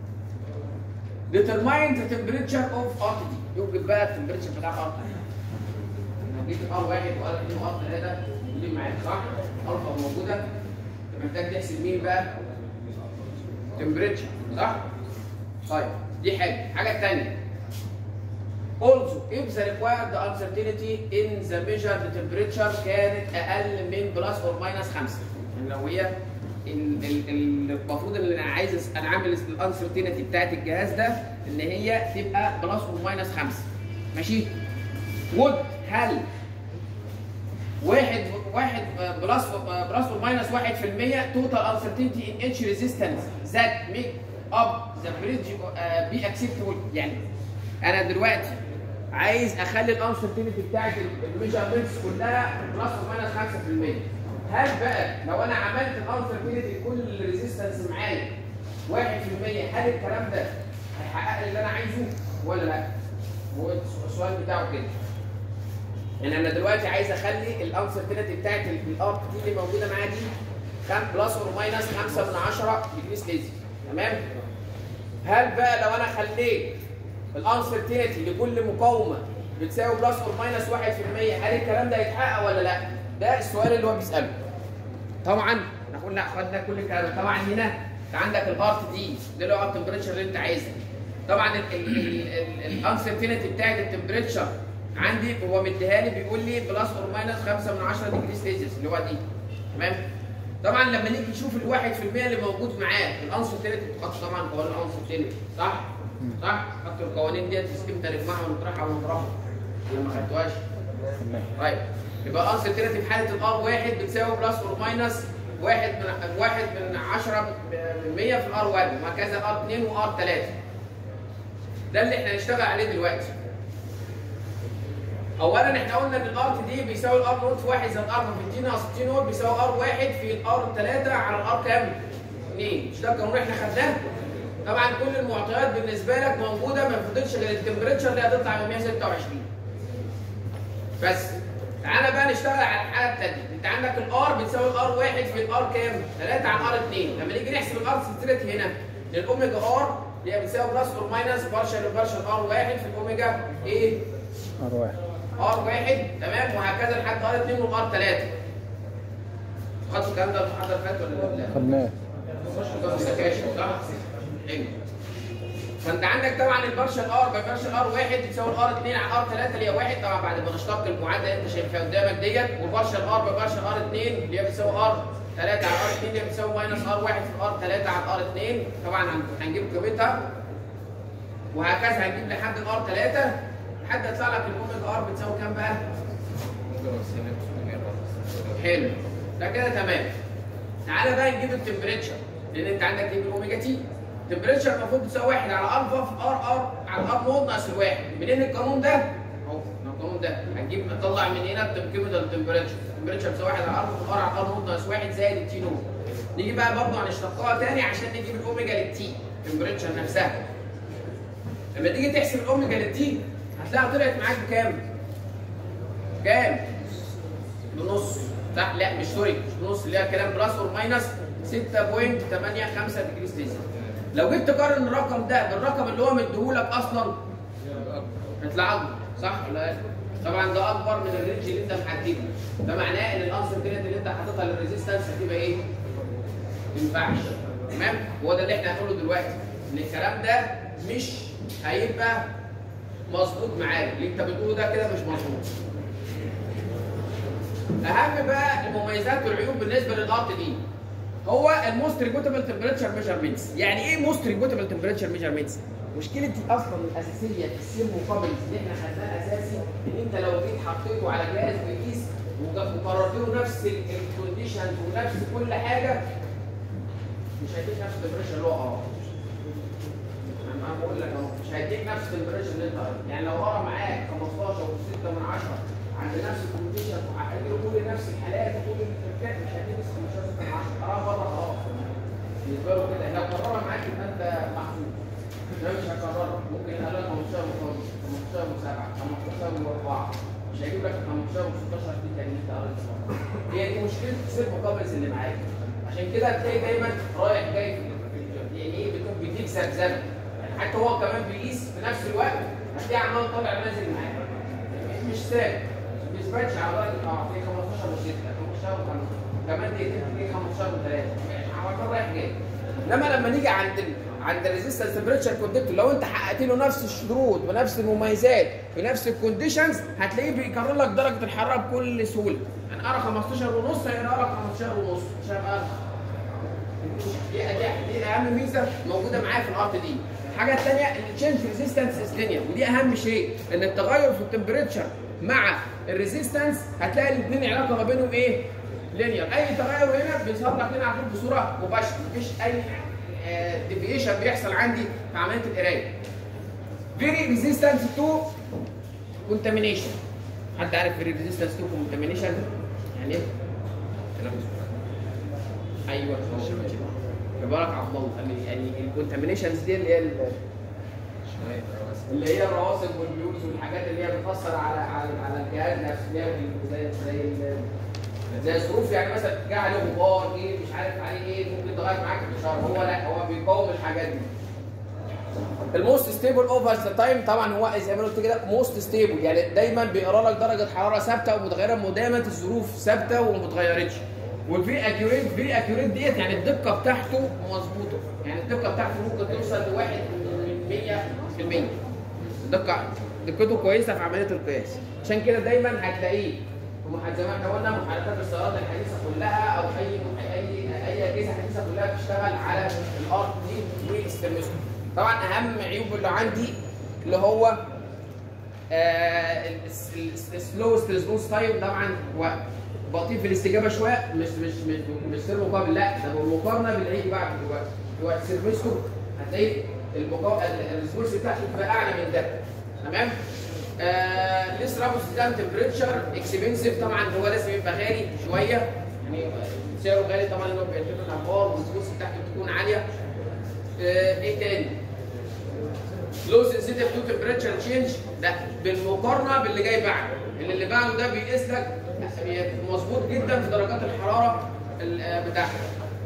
determine the temperature of ار دي. يوجد بقى التمبريتشر بتاع ار دي. لو جيت ار واحد وار اتنين وار تلاتة دي معاك صح؟ الفا موجوده، انت محتاج تحسب مين بقى؟ تمبريتشر صح؟ طيب دي حاجه، الحاجه الثانيه also if the required uncertainty in the measured temperature كانت اقل من بلس اور ماينس خمسة. يعني لو هي المفروض ان انا عايز انا عامل الانسرتينتي بتاعت الجهاز ده ان هي تبقى بلس اور ماينس خمسة. ماشي؟ وود هل واحد واحد بلس بلس اور ماينس واحد في المية توتال انسرتينتي ان اتش ريزيستنس ذات ميك اب ذا بريدج بي اكسبتبل. يعني انا دلوقتي عايز اخلي الانسرتينتي بتاعت الميجرمنتس كلها بلس اور ماينس خمسة في المية. هل بقى لو انا عملت الانسرتينتي لكل الريزيستنس معايا واحد في المية هل الكلام ده هيحقق لي اللي انا عايزه ولا لا؟ هو السؤال بتاعه كده. يعني انا دلوقتي عايز اخلي الانسرتينتي بتاعت الار دي اللي موجوده معايا دي بلس اور ماينس خمسة من عشرة ديجري سليزي. تمام؟ هل بقى لو انا خليت الانسرتينتي لكل مقاومه بتساوي بلس اور ماينس واحد في المية هل الكلام ده يتحقق ولا لا؟ ده السؤال اللي هو بيساله. طبعا احنا قلنا خدنا كل الكلام ده. طبعا هنا انت عندك الار دي ده اللي هو التمبريتشر اللي انت عايزها. طبعا الانسرتينتي بتاعت التمبريتشر عندي هو مديها لي بيقول لي بلس اور ماينس خمسة من عشرة ديجري سليزيوس اللي هو دي. تمام؟ طبعا لما نيجي نشوف ال واحد في المية اللي موجود معاه الانسرتينتي بتحط طبعا قوانين الانسرتينتي صح؟ صح؟ حط القوانين ديت امتى نجمعها ونطرحها ونضربها؟ اللي ما خدتوهاش. طيب يبقى الانسرتينتي في حاله الار واحد بتساوي بلس اور ماينس واحد من واحد من عشرة بالمية في الار واحد وهكذا ار اتنين وار تلاتة. ده اللي احنا هنشتغل عليه دلوقتي. اولا احنا قلنا ان الار دي بيساوي الار نوت في واحد زائد ار في الدي ناقص الدي نوت بيساوي ار واحد في الار تلاتة على الار كام؟ اتنين. مش ده القانون احنا خدناه؟ طبعا كل المعطيات بالنسبه لك موجوده ما فضلش غير التمبريتشر اللي هتطلع من مية وستة وعشرين. بس تعالى بقى نشتغل على الحاله الثانيه. انت عندك الار بتساوي الار واحد في الار كام؟ تلاتة على الار اتنين. لما نيجي نحسب الار سنسيتيفيتي هنا للاوميجا ار اللي هي بتساوي بلس اور ماينس بارشل وبارشل ار واحد في الاوميجا ايه؟ ار واحد. ار واحد تمام وهكذا لحد ار اتنين والار تلاتة. خدتوا الكلام ده المحاضره اللي فاتت ولا لا؟ خدناه. خش في السكاشن صح؟ حلو. فانت عندك طبعا البارشل ار بارشل ار واحد بتساوي الار اتنين على ار تلاتة اللي هي واحد طبعا بعد ما نشتق المعادله اللي انت شايفها قدامك ديت والبارشل ار بارشل ار اتنين اللي هي بتساوي ار تلاتة على ار اتنين اللي هي بتساوي ماينس ار واحد في ار تلاتة على ار اتنين. طبعا هنجيب قيمتها وهكذا هنجيب لحد الار تلاتة لحد يطلع لك الاوميجا ار بتساوي كام بقى؟ حلو ده كده تمام. تعالى بقى نجيب التمبريتشر لان انت عندك دي بالاوميجا تي. التمبريتشر المفروض تساوي واحد على الفا في ار ار على الار نود ناقص الواحد. منين القانون ده؟ اهو القانون الرقم ده هتجيب تطلع من هنا قيمه التمبريتشر، التمبريتشر بتساوي واحد على ار في ار على ار نوت ناقص واحد زائد التي نوت. نيجي بقى برضه هنشتقها تاني عشان نجيب الاوميجا للتي التمبريتشر نفسها. لما تيجي تحسب الاوميجا للتي هتلاقيها طلعت معاك بكام؟ كام؟ بنص صح؟ لا مش سوري مش بنص، اللي هي كلام بلس اور ماينس ستة فاصلة ثمانية خمسة ديجري سيلسيوس. لو جيت تقارن الرقم ده بالرقم اللي هو مديهولك اصلا هيطلع اكبر صح ولا لا؟ طبعا ده اكبر من الرينج اللي انت محدده، ده معناه ان الانسرتينتي اللي انت حاططها للريزيستنس هتبقى ايه؟ ما ينفعش. تمام؟ هو ده اللي احنا هنقوله دلوقتي، ان الكلام ده مش هيبقى مظبوط معاك، اللي انت بتقوله ده كده مش مظبوط. اهم بقى المميزات والعيوب بالنسبه للارت دي هو الموست ريبوتبل تمبريتشر ميجرمنتس. يعني ايه موست ريبوتبل تمبريتشر ميجرمنتس؟ مشكلتي اصلا الاساسيه في السيرموكابلز اللي احنا خدناها اساسي ان انت لو جيت حطيته على جهاز بيقيس وقررت له نفس الكونديشنز ونفس كل حاجه مش هيديك نفس التمبريتشر اللي هو اه انا بقول لك اهو مش هيديك نفس التمبريتشر اللي انت قررت. يعني لو قرا معاك خمستاشر وستة من عشرة عند نفس الكونديشن وهتجي له كل نفس الحالات وكل التركات مش هتديك خمستاشر ستة من عشرة قراها بره خلاص بالنسبه له كده. لو قررها معاك يبقى انت محفوظ، ده مش هكررها، ممكن يقول لك خمستاشر وخمسة خمستاشر وسبعة خمستاشر واربعة مش هيجيب لك خمستاشر وستاشر دي تاني انت قريت. هي دي مشكله السيرموكابلز اللي معاك، عشان كده هتلاقي دايما رايح جاي في يعني ايه بيديك ذبذبه، يعني حتى هو كمان بيقيس في نفس الوقت هتلاقيه عمال طالع نازل معاك مش ثابت، ما بيثبتش على درجه اه في خمستاشر وستة خمستاشر وخمسة كمان دقيقتين تلاقيه خمستاشر وثلاثة عمال رايح جاي. انما لما نيجي عند عند الريزيستنس تمبريتشر كوندكتور لو انت حققت له نفس الشروط ونفس المميزات ونفس الكونديشنز هتلاقيه بيكرر لك درجه الحراره بكل سهوله. يعني ارى خمستاشر ونص هيقرا لك خمستاشر ونص مش هيبقى دي دي اهم ميزه موجوده معايا في الارت دي. الحاجه الثانيه التشينج ريزيستنس از لينير، ودي اهم شيء ان التغير في التمبريتشر مع الريزيستنس هتلاقي الاثنين علاقه ما بينهم ايه؟ لينير. اي تغير هنا بيظهر لك هنا على طول بصوره مباشره، مفيش اي ديفيشن بيحصل عندي في عمليه القرايه. فيري ريزيستنس تو كونتامينيشن. حد عارف فيري ريزيستنس تو كونتامينيشن يعني ايه؟ ايوه بارك عبد الله. يعني الكونتامينيشنز دي اللي هي اللي هي الرواسب والبيوز والحاجات اللي هي بتاثر على على على الجهاز نفسه، اللي هي زي زي زي الظروف. يعني مثلا جه عليه غبار ايه مش عارف عليه ايه ممكن تغير معاك الاشاره، هو لا هو بيقاوم الحاجات دي. الموست ستيبل اوفر ذا تايم طبعا هو زي ما قلت كده موست ستيبل، يعني دايما بيقرا لك درجه حراره ثابته ومتغيره مدامه الظروف ثابته وما اتغيرتش. والفي اكيوريت في اكيوريت ديت يعني الدقه بتاعته مظبوطه، يعني الدقه بتاعته ممكن توصل لواحد من مية في المية. دقه دقته كويسه في عمليه القياس، عشان كده دايما هتلاقيه زي ما احنا قلنا محركات السيارات الحديثه كلها او اي اي اي اجهزه حديثه كلها بتشتغل على الارت دي والستيرموسكوب. طبعا اهم عيوب اللي عندي اللي هو السلوست ريسبونس تايم، طبعا هو بطيء في الاستجابه شويه، مش مش مش مش سيرموكابل لا ده بالمقارنه بالعيد بعد دلوقتي. دلوقتي السيرموسكوب هتلاقي الريسبونس بتاعته بتبقى اعلى من ده. تمام؟ لسه رابط ستان تمبريتشر اكسبنسيف، طبعا هو لازم يبقى غالي شويه، يعني سعره غالي طبعا لانه بيعتمد على الباور والريسبونس بتاعته بتكون عاليه. آه ايه تاني؟ لو سنسيتيف تو تمبريتشر تشينج ده بالمقارنه باللي جاي بعده، اللي اللي بعده ده بيقيس لك مظبوط جدا في درجات الحراره بتاعته.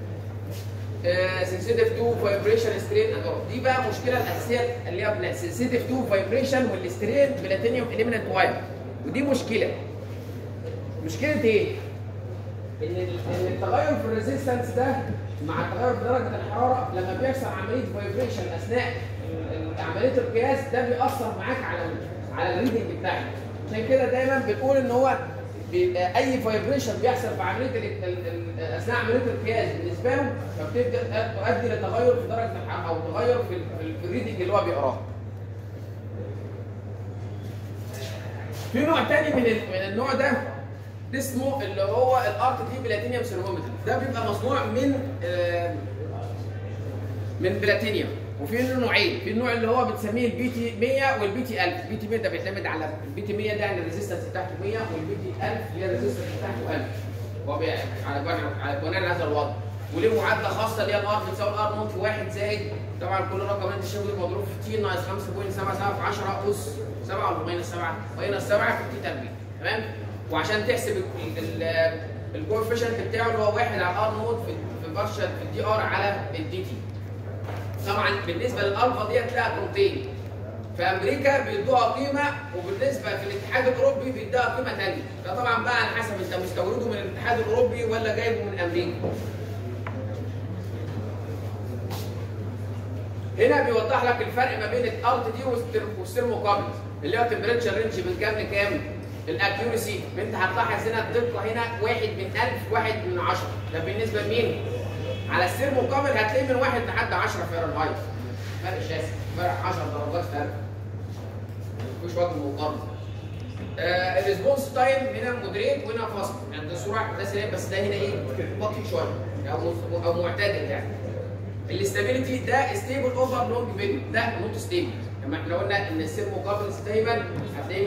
سنسيتيف تو فايبريشن سترين دي بقى المشكله الاساسيه اللي هي سنسيتيف تو فايبريشن والسترين بلاتينيوم اليمنت واير، ودي مشكله. مشكله ايه؟ ان ان التغير في الريزيستنس ده مع التغير في درجه الحراره لما بيحصل عمليه فايبريشن اثناء عمليه القياس ده بيأثر معاك على على الريدنج بتاعك. عشان كده دايما بنقول ان هو اي فايبريشن بيحصل في عمليه اثناء عمليه القياس بالنسبه له فبتبدا تؤدي لتغير في درجه الحراره او تغير في في الريدنج اللي هو بيقراه. في نوع تاني من من النوع ده اسمه اللي هو الارت دي بلاتينيوم ثرمومتر، ده بيبقى مصنوع من من بلاتينيوم. وفي منه نوعين، في النوع اللي هو بنسميه البي تي مية والبي تي ألف. البي تي مية ده بيعتمد على البي تي مية ده يعني الريزيستنس بتاعته مية، والبي تي ألف اللي هي الريزيستنس بتاعته ألف. هو على بناء على بناء هذا الوضع. وليه معادله خاصه اللي هي الار بتساوي الار نوت في واحد زائد طبعا كل رقم انت شايفه مضروب في تي ناقص خمسة فاصلة سبعة سبعة في عشرة اس سبعة ولا ماينس سبعة؟ ماينس سبعة في تي تربيع. تمام؟ وعشان تحسب الكوفيشنت بتاعه اللي هو واحد على الار نوت في في برشا في الدي ار على الدي تي. طبعا بالنسبه للالفا ديت لها قيمتين. في امريكا بيدوها قيمه، وبالنسبه في الاتحاد الاوروبي بيدوها قيمه ثانيه. ده طبعا بقى على حسب انت مستورده من الاتحاد الاوروبي ولا جايبه من امريكا. هنا بيوضح لك الفرق ما بين الارت دي والثيرموكابل اللي هو تمبريتشر رينج من كام لكام؟ الاكيورسي انت هتلاحظ هنا الدقه هنا واحد من ألف واحد من عشرة. ده بالنسبه لمين؟ على الثيرموكابل هتلاقيه من واحد لحد عشرة فahrenheit. فرق شاسع، فرق عشر درجات فرق. مفيش وجه مقارنه. آه الريسبونس تايم هنا مودريت وهنا فاست، يعني ده سرعه ده سريع بس ده هنا ايه؟ بطيء شويه او او معتدل يعني. الاستابيليتي ده ستيبل اوفر لونج بيريود، ده نوت ستيبل. لما احنا قلنا ان الثيرموكابلز دايما هتلاقيه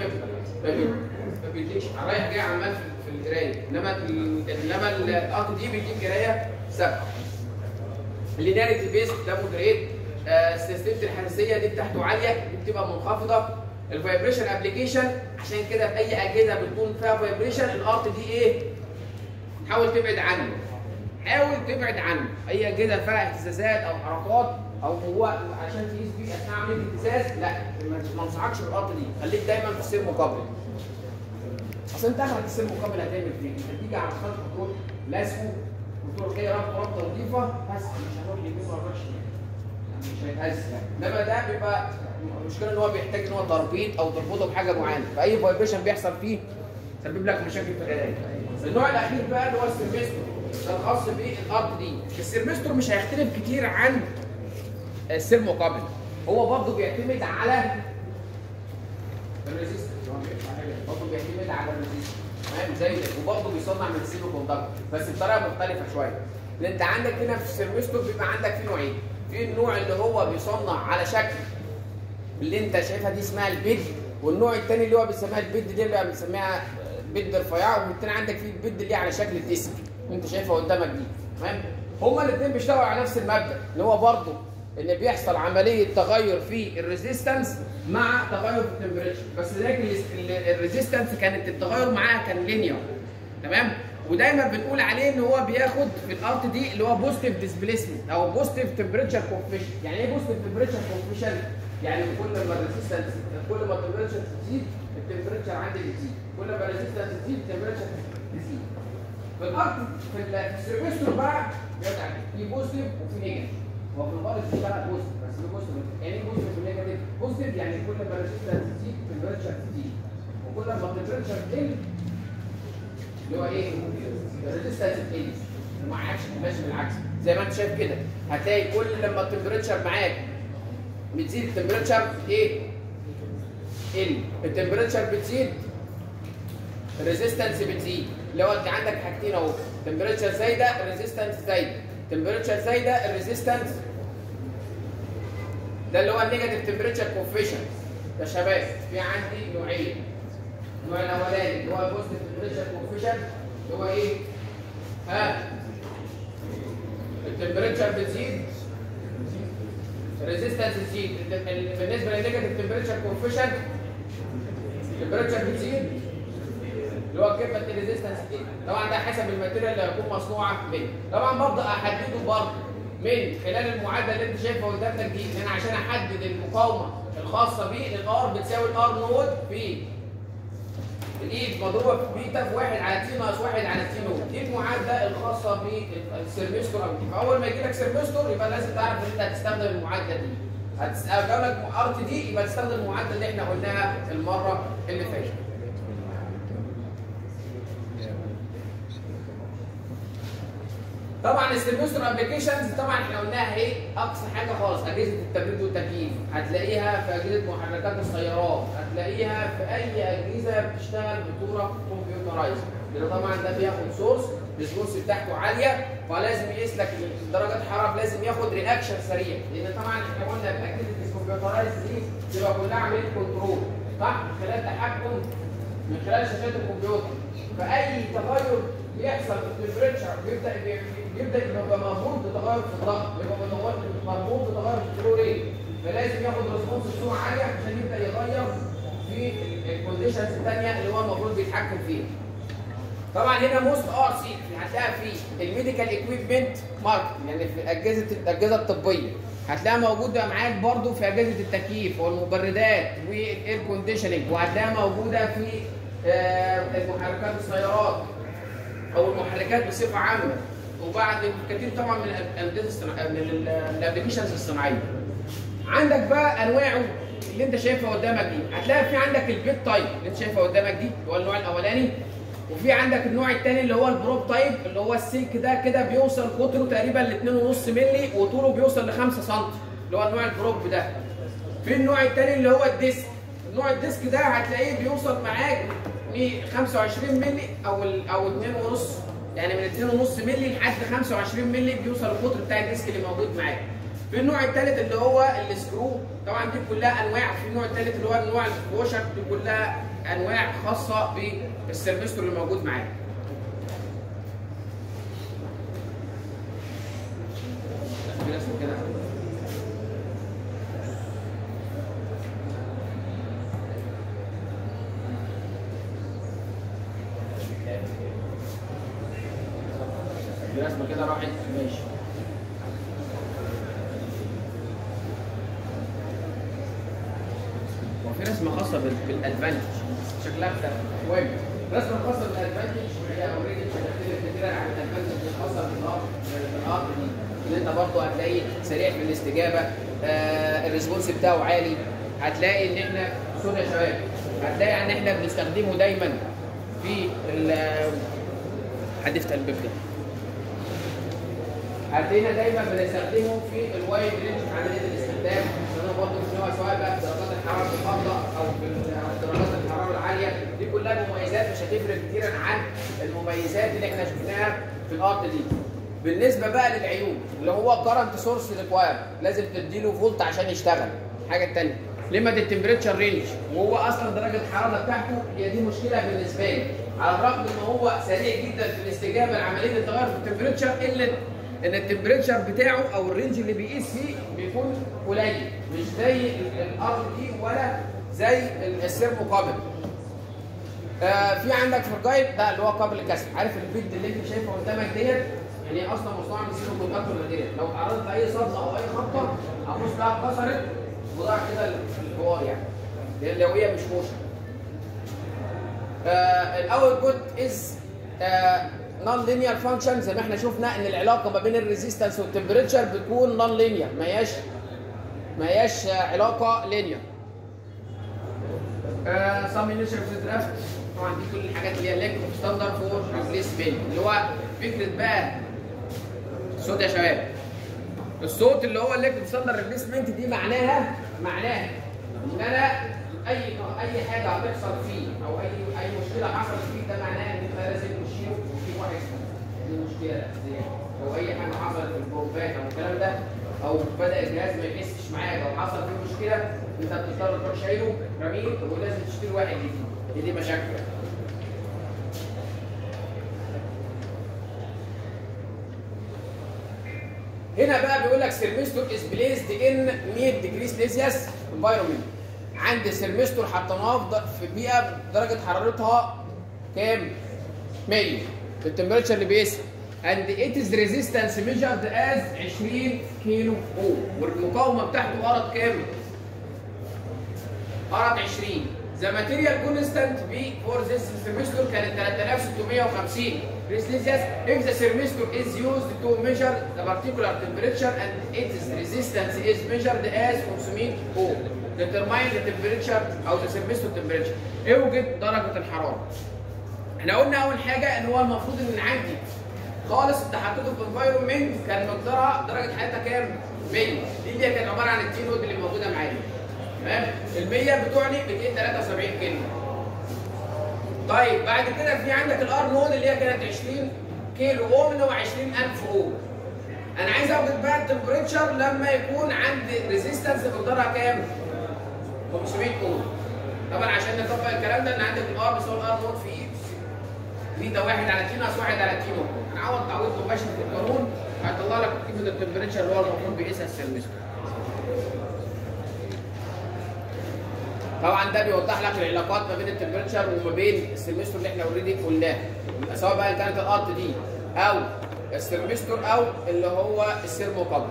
ما بيديكش رايح جاي عمال في القرايه، انما انما الارت دي بيديك قرايه ثابته. اللينياريتي بيس ده مودريت. آه سيستمة الحساسيه دي بتاعته عاليه، دي بتبقى منخفضه. الفايبريشن ابلكيشن عشان كده في اي اجهزه بتكون فيها فايبريشن الارت دي ايه؟ حاول تبعد عنه. حاول تبعد عنه، اي اجهزه فيها اهتزازات او حركات او هو عشان تقيس بيه اثناء عمليه الاهتزاز، لا ما انصحكش بالارت دي، خليك دايما في الثيرموكابل. اصل انت اخرك الثيرموكابل هتعمل فيه؟ هتيجي على الخط تروح لاسفه وتروح جاي رابطه رابطه نظيفه بس مش هنروح يمين ولا نروح شمال. مش هيتهز يعني. انما ده بيبقى المشكله ان هو بيحتاج ان هو تربيط او تربطه بحاجه معينه، فاي فايبريشن بيحصل فيه يسبب لك مشاكل في القرايه. النوع الاخير بقى اللي هو السيرمستور، ده الخاص بالارت دي. السيرمستور مش هيختلف كتير عن الثيرموكابل، هو برضه بيعتمد على الريزيستنس، برضه بيعتمد على الريزيستنس تمام زي ده، وبرضه بيصنع من السيلو كوندكتور بس بطريقه مختلفه شويه. لان انت عندك هنا في السيرمستور بيبقى عندك فيه نوعين، في النوع اللي هو بيصنع على شكل اللي انت شايفها دي اسمها البيد، والنوع الثاني اللي هو بيسميها البيد دي اللي بنسميها بيد رفيعه، والثاني عندك فيه البيد اللي على شكل الديسك انت شايفها قدامك دي تمام. هما الاثنين بيشتغلوا على نفس المبدا اللي هو برضه ان بيحصل عمليه تغير في الريزيستنس مع تغير في التمبريتشر، بس لكن الريزيستنس كانت التغير معاها كان لينير تمام. ودايما بنقول عليه ان هو بياخد في الارت دي اللي هو بوزيتيف ديسبيسمنت او بوزيتيف تمبريتشر كوفيشنت. يعني ايه بوزيتيف تمبريتشر كوفيشنت؟ يعني كل ما الريزيستنس كل ما التمبريتشر تزيد التمبريتشر عندي بتزيد، كل ما الريزيستنس تزيد التمبريتشر تزيد. في الارت في السيرفستور بقى بيرجع في بوزيتيف وفي نيجاتيف. هو في الغالب بيشتغل بوزيتيف بس في بوزيتيف، يعني ايه بوزيتيف ونيجاتيف؟ بوزيتيف يعني كل ما الريزيستنس تزيد التمبريتشر تزيد، وكل ما التمبريتشر تقل اللي هو ايه؟ الريزيستنس تقل. ما عادش ماشي بالعكس زي ما انت شايف كده، هتلاقي كل لما التمبريتشر معاك بتزيد التمبريتشر ايه؟ ال التمبريتشر بتزيد الريزيستنس بتزيد. لو انت عندك حاجتين اهو، تمبريتشر زايده الريزيستنس زايده، تمبريتشر زايده الريزيستنس، ده اللي هو النيجاتيف تمبريتشر كوفيشنت. يا شباب في عندي نوعين، النوع الاولاني اللي هو البوزيتيف تمبريتشر كوفيشنت اللي هو ايه؟ ها التمبريتشر بتزيد الريزيستنس تزيد. بالنسبه للنيجاتيف تمبريتشر كوفيشنت التمبريتشر بتزيد اللي هو كلمه الريزيستنس دي. طبعا ده حسب الماتيريال اللي هتكون مصنوعه منه. طبعا ببدا احدده برضه من خلال المعادله اللي انت شايفها قدامك دي، ان انا عشان احدد المقاومه الخاصه بيه الار بتساوي الار نود في الايد مضروبه في بيتا في واحد على تي ناقص واحد على تي نود. دي المعادله الخاصه بالسيرمستور. فاول ما يجي لك سيرمستور يبقى لازم تعرف ان انت هتستخدم المعادله دي. هتستخدم لك ارت دي يبقى تستخدم المعادله اللي احنا قلناها المره اللي فاتت. طبعا السيرفيستور ابلكيشنز طبعا احنا قلناها ايه اقصى حاجه خالص، اجهزه التبريد والتكييف هتلاقيها في اجهزه محركات السيارات، هتلاقيها في اي اجهزه بتشتغل بصوره كمبيوترايز، لان طبعا ده بياخد سورس الريسبونس بتاعته عاليه، فلازم يقيس لك درجه الحراره، لازم ياخد رياكشن سريع، لان طبعا احنا قلنا الاجهزه الكمبيوترايز دي بتبقى كلها عمليه كنترول صح؟ من خلال تحكم من خلال شاشات الكمبيوتر، فاي تغير بيحصل في التمبريتشر بيبدا بيبدا يبقى مربوط بتغير في الضغط، بيبقى مربوط بتغير في الفلو ريت، فلازم ياخد ريسبونس بسرعه عاليه عشان يبدا يغير في الكونديشنز الثانيه اللي هو المفروض بيتحكم فيها. طبعا هنا موست ار سي هتلاقيها في الميديكال اكويبمنت ماركت، يعني في اجهزه الاجهزه الطبيه هتلاقيها موجوده معاك برضو في اجهزه التكييف والمبردات والاير كونديشننج، وهتلاقيها موجوده في محركات السيارات او المحركات بصفه عامه، وبعد كتير طبعا من من الابلكيشنز الصناعيه. عندك بقى انواعه اللي انت شايفها قدامك دي، هتلاقي في عندك البيت تايب اللي انت شايفها قدامك دي اللي هو النوع الاولاني، وفي عندك النوع الثاني اللي هو البروب تايب اللي هو السلك ده كده بيوصل قطره تقريبا ل اتنين ونص مللي وطوله بيوصل ل خمسة سم اللي هو النوع البروب ده. في النوع الثاني اللي هو الديسك، النوع الديسك ده هتلاقيه بيوصل معاك ل خمسة وعشرين مللي او او اتنين ونص، يعني من اتنين ونص مللي لحد خمسة وعشرين مللي بيوصل القطر بتاع الديسك اللي موجود معاك. في النوع الثالث اللي هو السكرو، طبعا دي كلها انواع، في النوع الثالث اللي هو النوع الوشر، دي كلها انواع خاصه بالسيرفيستور اللي موجود معاك. كده الرسمه كده راحت ماشي. وفي رسمه خاصه بالادفانتج شكلها مهم، رسمه خاصه بالادفانتج هي اوريدي بتختلف كتير عن الادفانتج الخاصه بالارض بالارض دي، اللي انت برضه هتلاقي سريع في الاستجابه، آه الريسبونس بتاعه عالي، هتلاقي ان احنا صوت يا شباب، هتلاقي ان احنا بنستخدمه دايما في حد يفتح الباب ده، هتلاقينا دايما بنستخدمه في الوايد رينج في عمليه الاستخدام، لانه برضه مش هو سواء بقى في درجات الحراره المنخفضه او في درجات الحراره العاليه، دي كلها مميزات مش هتفرق كتيرا عن المميزات اللي احنا شفناها في الارض دي. بالنسبه بقى للعيوب اللي هو كارنت سورس ريكواير، لازم تديله فولت عشان يشتغل. الحاجه الثانيه ليميت التمبريتشر رينج، وهو اصلا درجه الحراره بتاعته هي دي مشكله بالنسبه لي، على الرغم ان هو سريع جدا في الاستجابه لعمليه التغير في التمبريتشر، الا ان التمبريتشر بتاعه او الرينج اللي بيقيس فيه بيكون قليل، مش زي الارض دي ولا زي السيرموكابل. آه في عندك فرجايد ده اللي هو قابل للكسر، عارف البيد اللي انت شايفه قدامك ديت، يعني هي اصلا مصنوعه من سيليكون اكتر من ديت، لو اتعرضت لاي صدمه او اي خبطه هتبص لها اتكسرت وضاع كده الحوار، يعني لان لو هي مش موشن. آه الاوت بوت از نون لينير فانكشن، زي ما احنا شفنا ان العلاقه ما بين الريزيستنس والتمبريتشر بتكون نون لينير، ما هياش ما هياش علاقه لينير. سام انيشال درافت، طبعا دي كل الحاجات اللي هي لينك ستاندرد فور ريبليسمنت، اللي هو فكره بقى الصوت يا شباب. الصوت اللي هو اللينك ستاندرد ريبليسمنت دي معناها معناها ان انا اي اي حاجه هتحصل فيه او اي اي مشكله حصلت فيه، ده معناها ان انت لازم تشيله وتجيب واحد دي المشكله الاساسيه. لو اي حاجه حصلت في البروفات او الكلام ده، او بدا الجهاز ما يحسش معاك او حصل فيه مشكله، انت بتضطر تروح شايله رميه ولازم تشتري واحد جديد، دي مشاكل. هنا بقى بيقول لك سيرمستور از بليزد ان مية ديجري سيلسيوس انفايرمنت، عند سيرمستور حطيناه في بيئه درجه حرارتها كام؟ مية في التمبريتشر اللي بيقيسها، and it is resistance measured as عشرين كيلو اوم، والمقاومه بتاعته قرض كام؟ قرض عشرين. The material constant B for this thermistor كانت تلاتة آلاف وستمية وخمسين Celsius. If the thermistor is used to measure the particular temperature and its resistance is measured as خمسمية ohm, determine the temperature أو the thermistor temperature. اوجد درجة الحرارة. احنا قلنا أول حاجة إن هو المفروض إن عندي خالص انت حطيته في انفايرمنت كان مقدارها درجه حرارتها كام؟ مية. دي اللي كانت عباره عن التي نود اللي موجوده معايا. تمام؟ ال مية بتوعني مئتين وتلاتة وسبعين كلمه. طيب بعد كده في عندك الار نود اللي هي كانت عشرين كيلو اوم اللي هو عشرين ألف اوم. انا عايز اوجد بقى التمبريتشر لما يكون عندي ريزيستنس مقدارها كام؟ خمسمية اوم. طبعا عشان نطبق الكلام ده ان عندك الار بيساوي الار نود في في ده واحد على تي ناقص واحد على تي نود. هنعوض تعويض مباشر في القانون هيطلع لك قيمه التمبريتشر اللي هو المفروض بيقيسها السيرمستر. طبعا ده بيوضح لك العلاقات ما بين التمبريتشر وما بين السيرمستر اللي احنا اوريدي قلناه، سواء بقى كانت الارت دي او السيرمستر او اللي هو السيرموكابل.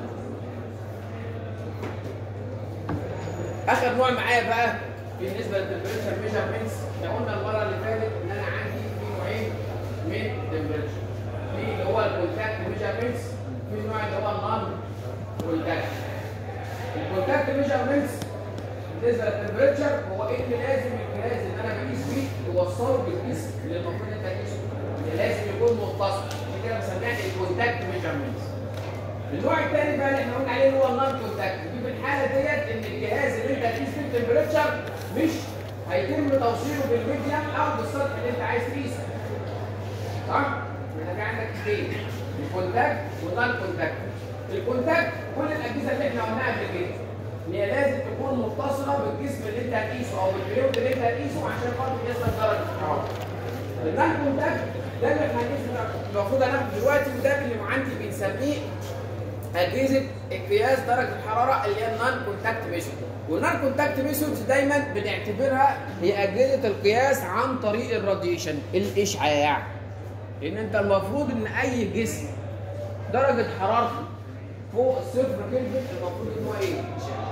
اخر نوع معايا بقى بالنسبه للتمبريتشر ميجرمنتس، احنا قلنا المره اللي فاتت ان انا عندي في نوعين من التمبريتشر، في اللي هو الكونتاكت ميجرمنتس، في النوع اللي هو النون كونتاكت. الكونتاكت ميجرمنتس بالنسبه للتمبريتشر هو ان لازم الجهاز اللي انا بقيس بيه يوصله بالقيس اللي المفروض انت تقيسه، لازم يكون متصل، عشان كده بنسميها الكونتاكت ميجرمنتس. النوع الثاني بقى اللي احنا قلنا عليه اللي هو النون كونتاكت، دي في الحاله ديت ان الجهاز اللي انت هتقيس فيه التمبريتشر مش هيتم توصيله بالميديم او بالسطح اللي انت عايز تقيسه. صح؟ يبقى في عندك اثنين، الكونتاكت والنون كونتاكت. الكونتاكت كل الاجهزه اللي احنا قلناها قبل كده ان هي لازم تكون متصله بالجسم اللي انت هتقيسه او بالبريود اللي انت هتقيسه عشان خاطر يصل درجه الحراره. النون كونتاكت ده اللي احنا المفروض هناخده دلوقتي، وده اللي عندي بنسميه اجهزه قياس درجه الحراره اللي هي النون كونتاكت ميثود. والنون كونتاكت ميثود دايما بنعتبرها هي اجهزه القياس عن طريق الراديشن، الاشعاع. لان انت المفروض ان اي جسم درجه حرارته فوق الصفر كلفن المفروض ان هو ايه؟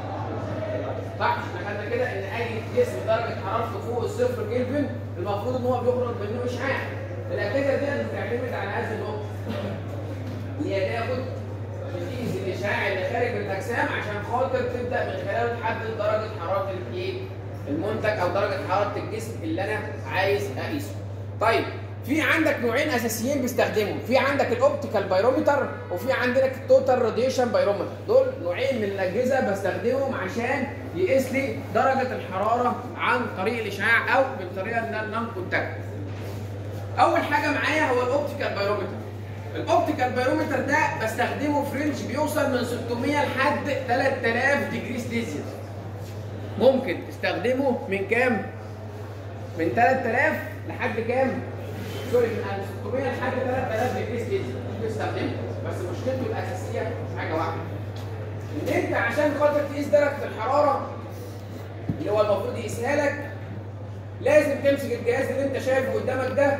صح؟ احنا خدنا كده ان اي جسم درجه حرارته فوق الصفر كلفن المفروض ان هو بيخرج منه اشعاع. الاجهزه دي بتعتمد على هذه النقطه. اللي هي تاخد بتقيس الاشعاع اللي خارج من الاجسام عشان خاطر تبدا من خلاله تحدد درجه حراره الايه؟ المنتج او درجه حراره الجسم اللي انا عايز اقيسه. طيب في عندك نوعين اساسيين بيستخدمهم، في عندك الاوبتيكال بايرومتر وفي عندك التوتال راديشن بايرومتر. دول نوعين من الاجهزه بستخدمهم عشان يقيس لي درجه الحراره عن طريق الاشعاع او بالطريقه النون كونتاكت. اول حاجه معايا هو الاوبتيكال بايرومتر. الاوبتيكال بايرومتر ده بستخدمه في رينج بيوصل من ستمية لحد تلات آلاف ديجري سيلسيوس. ممكن تستخدمه من كام؟ من تلات آلاف لحد كام؟ سوري من ستمية لحد تلات آلاف ديجري سيلسيوس بتستخدمه، بس مشكلته الاساسيه في حاجه واحده. ان انت عشان خاطر تقيس درجه الحراره اللي هو المفروض يقيسها لك لازم تمسك الجهاز اللي انت شايفه قدامك ده،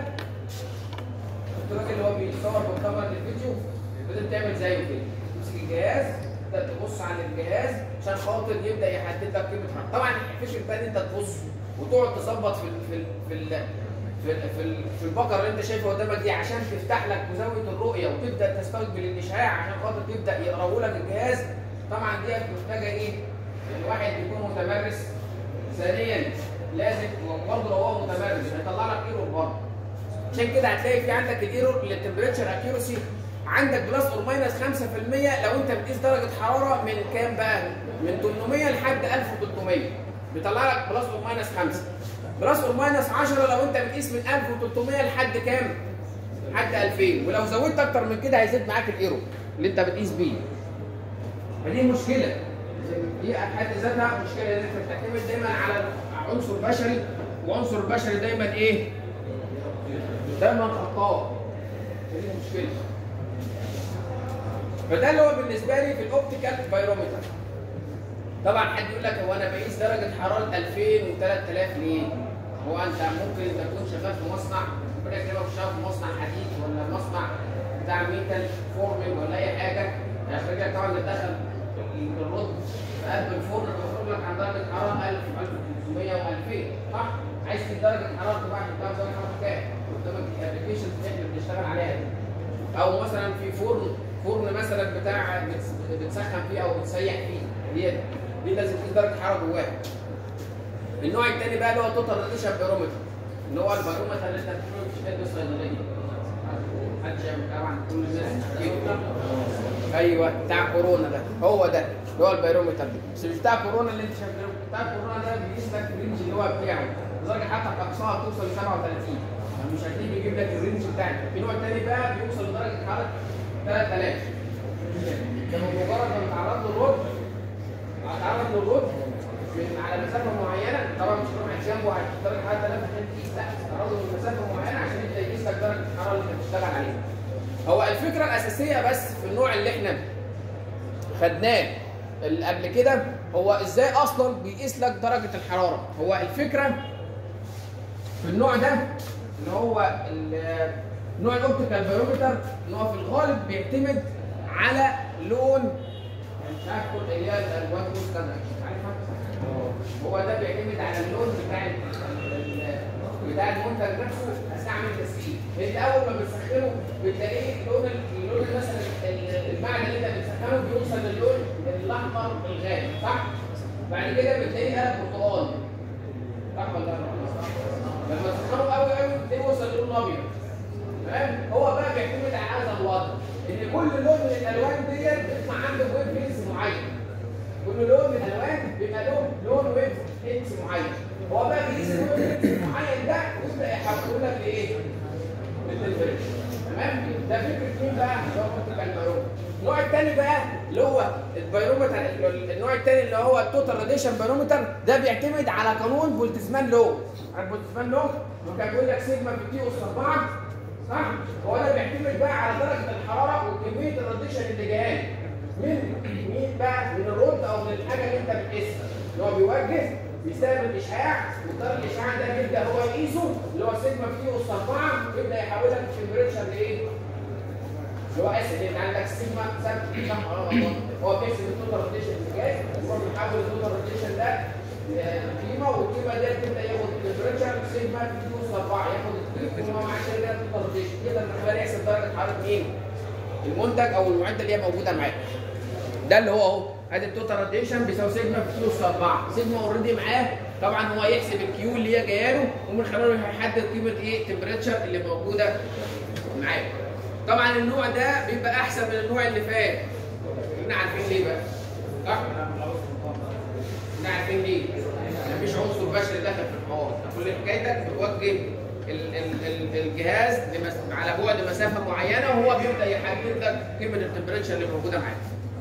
الراجل اللي هو بيصور بالكاميرا الفيديو لازم تعمل زيه كده، تمسك الجهاز تبدا تبص على الجهاز عشان خاطر يبدا يحدد لك قيمه حراره. طبعا فكره بقى ان انت تبص وتقعد تظبط في ال في ال في ال في ال في, ال في البقره اللي انت شايفها قدامك دي عشان تفتح لك زاويه الرؤيه وتبدا تستقبل الاشعاع عشان خاطر تبدا يقراه لك الجهاز. طبعا دي محتاجه ايه؟ الواحد يكون متمرس. ثانيا لازم برضه لو هو متمرس هيطلع لك ايرور برضه. عشان كده هتلاقي في عندك الايرور للتمبريتشر اكيورسي عندك بلس اور ماينس خمسة في المية لو انت بتقيس درجه حراره من كام بقى؟ من تمنمية لحد ألف وتلتمية بيطلع لك بلس اور ماينس خمسة. بلس اور ماينس عشرة لو انت بتقيس من ألف وتلتمية لحد كام؟ لحد ألفين، ولو زودت اكتر من كده هيزيد معاك الايرور اللي انت بتقيس بيه. فدي مشكله. دي حد ذاتها مشكله ان انت بتعتمد دايما على عنصر بشري، وعنصر البشري دايما ايه؟ دايما خطاء. دي مشكله. فده اللي هو بالنسبه لي في الاوبتيكال بايرومتر. طبعا حد يقول لك هو انا بقيس درجه حراره ألفين وتلات آلاف ليه؟ هو انت ممكن انت تكون شغال في مصنع، ربنا يكرمك شغال في مصنع حديد ولا مصنع بتاع ميتال فورمنج ولا اي حاجه، هيخرجك طبعا تدخل الرد في قلب الفرن بيخرج لك عن درجه حراره ألف ألف وخمسمية وألفين، صح؟ عايز تجيب درجه حراره واحد بتاع درجه حراره كام؟ قدامك الابلكيشنز اللي احنا بنشتغل عليها دي. او مثلا في فرن فرن مثلا بتاع بتسخن فيه او بتسيح فيه، دي دي لازم تقيس درجه حراره جواها. النوع الثاني بقى اللي هو توتال راديشن بايرومتر، اللي هو البايرومتر اللي انت بتعمله في الشهاده الصيدليه. محدش يعمل طبعا كل الناس يفطر. ايوه بتاع كورونا ده هو ده اللي هو البيرومتر ده، بس مش بتاع كورونا اللي انت شايفه. بتاع كورونا ده بيقيس لك الرينج اللي هو بتاعه لدرجه حتى اقصاها توصل ل سبعة وثلاثين، مش هتلاقيه بيجيب لك الرينج بتاعك. في نوع تاني بقى بيوصل لدرجه حراره ثلاثة آلاف. ده بمجرد ما بتعرض له الرد هتعرض له الرد من على مسافه معينه، طبعا مش هتروح جنبه على درجه حراره ثلاثة عشان تقيس، لا تعرض له من مسافه معينه عشان يبدا يقيس لك درجه الحراره اللي انت بتشتغل عليها. هو الفكره الاساسيه بس في النوع اللي احنا خدناه اللي قبل كده هو ازاي اصلا بيقيس لك درجه الحراره. هو الفكره في النوع ده اللي هو نوع الاوبتيكال بايرومتر ان هو في الغالب بيعتمد على لون، مش عارف كل اللي هي الالوان كده عارفها، هو ده بيعتمد على اللون بتاع بتاع المنتج نفسه اثناء عمليه التسخين. انت اول ما بتسخنه بتلاقيه لون اللون مثلا المعدن اللي انت بتسخنه بيوصل للون الاحمر الغامق، صح؟ بعد كده بتلاقيه قلب برتقالي، صح ولا لا؟ لما تسخنه قوي قوي بتلاقيه وصل للون الابيض. تمام؟ هو بقى بيعتمد على هذا الوضع ان كل لون من الالوان ديت بيطلع عنده ويف هيلث معين. كل لون من الالوان بيبقى له لون ويف هيلث معين. هو بقى بيقيس الويف هيلث المعين ده ويبدا يحوله لك لايه؟ للتمبريتشر. تمام؟ ده فكره مين بقى؟ اللي هو اوبتيكال بايرومتر. النوع الثاني بقى اللي هو البايرومتر، النوع الثاني اللي هو التوتال راديشن بايرومتر، ده بيعتمد على قانون بولتزمان لو. عارف بولتزمان لو؟ وكان بيقول لك سيجما في تي اس أربعة، صح؟ هو ده بيعتمد بقى على درجه الحراره وكميه الراديشن اللي جايه من مين بقى؟ من الرد او من الحاجه اللي انت بتقيسها. اللي هو بيوجه بيستقبل اشعاع، وطار الاشعاع ده بيبدا هو يقيسه اللي هو سيجما في تي اس أربعة، يبدا يحولك التمبريتشر لايه؟ اللي هو اسف انت عندك سيجما ثابت، صح ولا غلط؟ هو بيحسب التوتال راديشن اللي جاي، هو بيحول التوتال راديشن ده قيمه، والقيمه دي تبدا ياخد التمبريتشر سيجما في تي اس أربعة، ياخد القيمه وهو معاه كده التوتال راديشن، يقدر من خلالها يحسب درجه حراره مين؟ المنتج او المعده اللي هي موجوده معاك. ده اللي هو اهو ادي التوتال راديشن بيساوي سيجما في تي اس أربعة، سيجما اوريدي معاه، طبعا هو يحسب الكيو اللي هي جايه له ومن خلاله هيحدد قيمه ايه؟ التمبريتشر اللي موجوده معاك. طبعا النوع ده بيبقى احسن من النوع اللي فات. احنا عارفين ليه بقى؟ صح؟ احنا عارفين ليه؟ مفيش عنصر بشري داخل في الحوار، كل حكايتك بتوجه ال ال ال الجهاز على بعد مسافه معينه وهو بيبدا يحدد لك قيمه التمبريتشر اللي موجوده معاك.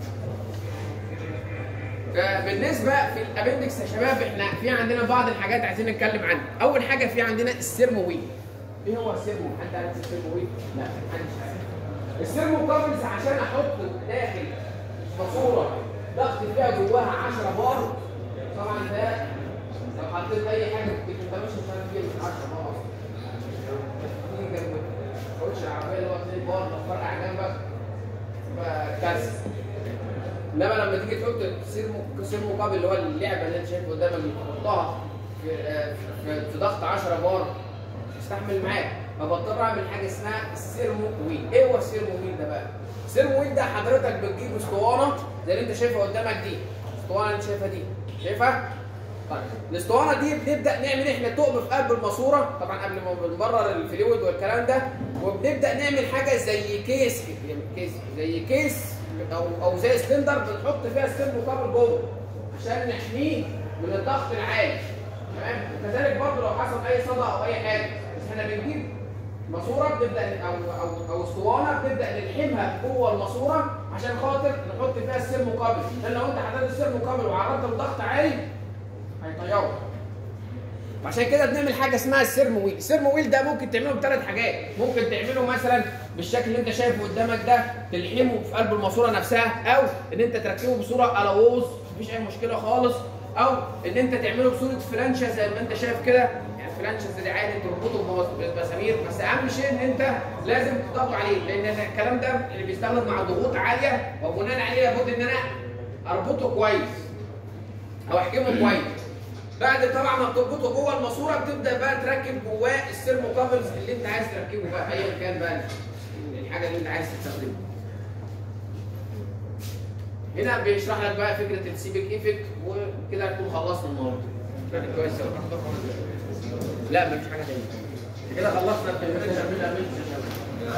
بالنسبه في الابندكس يا شباب احنا في عندنا بعض الحاجات عايزين نتكلم عنها. اول حاجه في عندنا السيرموويل. ايه هو السيرمو؟ حد عارف السيرموويل؟ لا محدش عارف. السيرمو كابلز عشان احط داخل ماسوره ضغط فيها جواها عشرة بار، طبعا ده لو حطيت اي حاجه في الكمبيوتر مش عارف ايه عشرة بار اصلا. تيجي جنب الكاوتش العربيه اللي هو اتنين بار لو فرقع جنبك يبقى كارثه. انما لما تيجي تحط سيرمو سيرمو كابل اللي هو اللعبه اللي انت شايفه قدامك دي تحطها في في ضغط عشرة بار يستحمل معاك، فبضطر اعمل حاجه اسمها السيرمو ويل. ايه هو السيرمو ويل ده بقى؟ السيرمو ويل ده حضرتك بتجيب اسطوانه زي اللي انت شايفها قدامك دي، الاسطوانه اللي انت شايفها دي، شايفها؟ طيب الاسطوانه دي بنبدا نعمل احنا ثقب في قلب الماسوره، طبعا قبل ما بنبرر الفلويد والكلام ده، وبنبدا نعمل حاجه زي كيس كيس زي كيس او او زي سلندر بنحط فيها السيرمو كابل جوه عشان نحميه من الضغط العالي. تمام؟ وكذلك برضه لو حصل اي صدى او اي حاجه، بس احنا بنجيب ماسوره بنبدا او او او اسطوانه بنبدا نلحمها جوه الماسوره عشان خاطر نحط فيها السيرمو كابل، لان لو انت حطيت السيرمو كابل وعرضته لضغط عالي هيطيره. عشان كده بنعمل حاجه اسمها السيرمو ويل. السيرمو ويل ده ممكن تعمله بثلاث حاجات، ممكن تعمله مثلا بالشكل اللي انت شايفه قدامك ده، تلحمه في قلب الماسوره نفسها، او ان انت تركبه بصوره الووز مفيش اي مشكله خالص، او ان انت تعمله بصوره فلانشه زي ما انت شايف كده، يعني فلانشه دي عادي تربطه بمسامير، بس اهم شيء ان انت لازم تضغط عليه، لان الكلام ده اللي بيستخدم مع ضغوط عاليه، وبناء عليه لابد ان انا اربطه كويس او احكمه كويس. بعد طبعا ما بتربطه جوه الماسوره بتبدا بقى تركب جواه السيرمو كابلز اللي انت عايز تركبه بقى ايا كان بقى الحاجه اللي انت عايز تستخدمها. هنا بيشرح لك بقى فكره السيبك ايفكت، وكده نكون خلصنا النهارده. كويس لا مفيش حاجه ثانيه. كده خلصنا التمرين.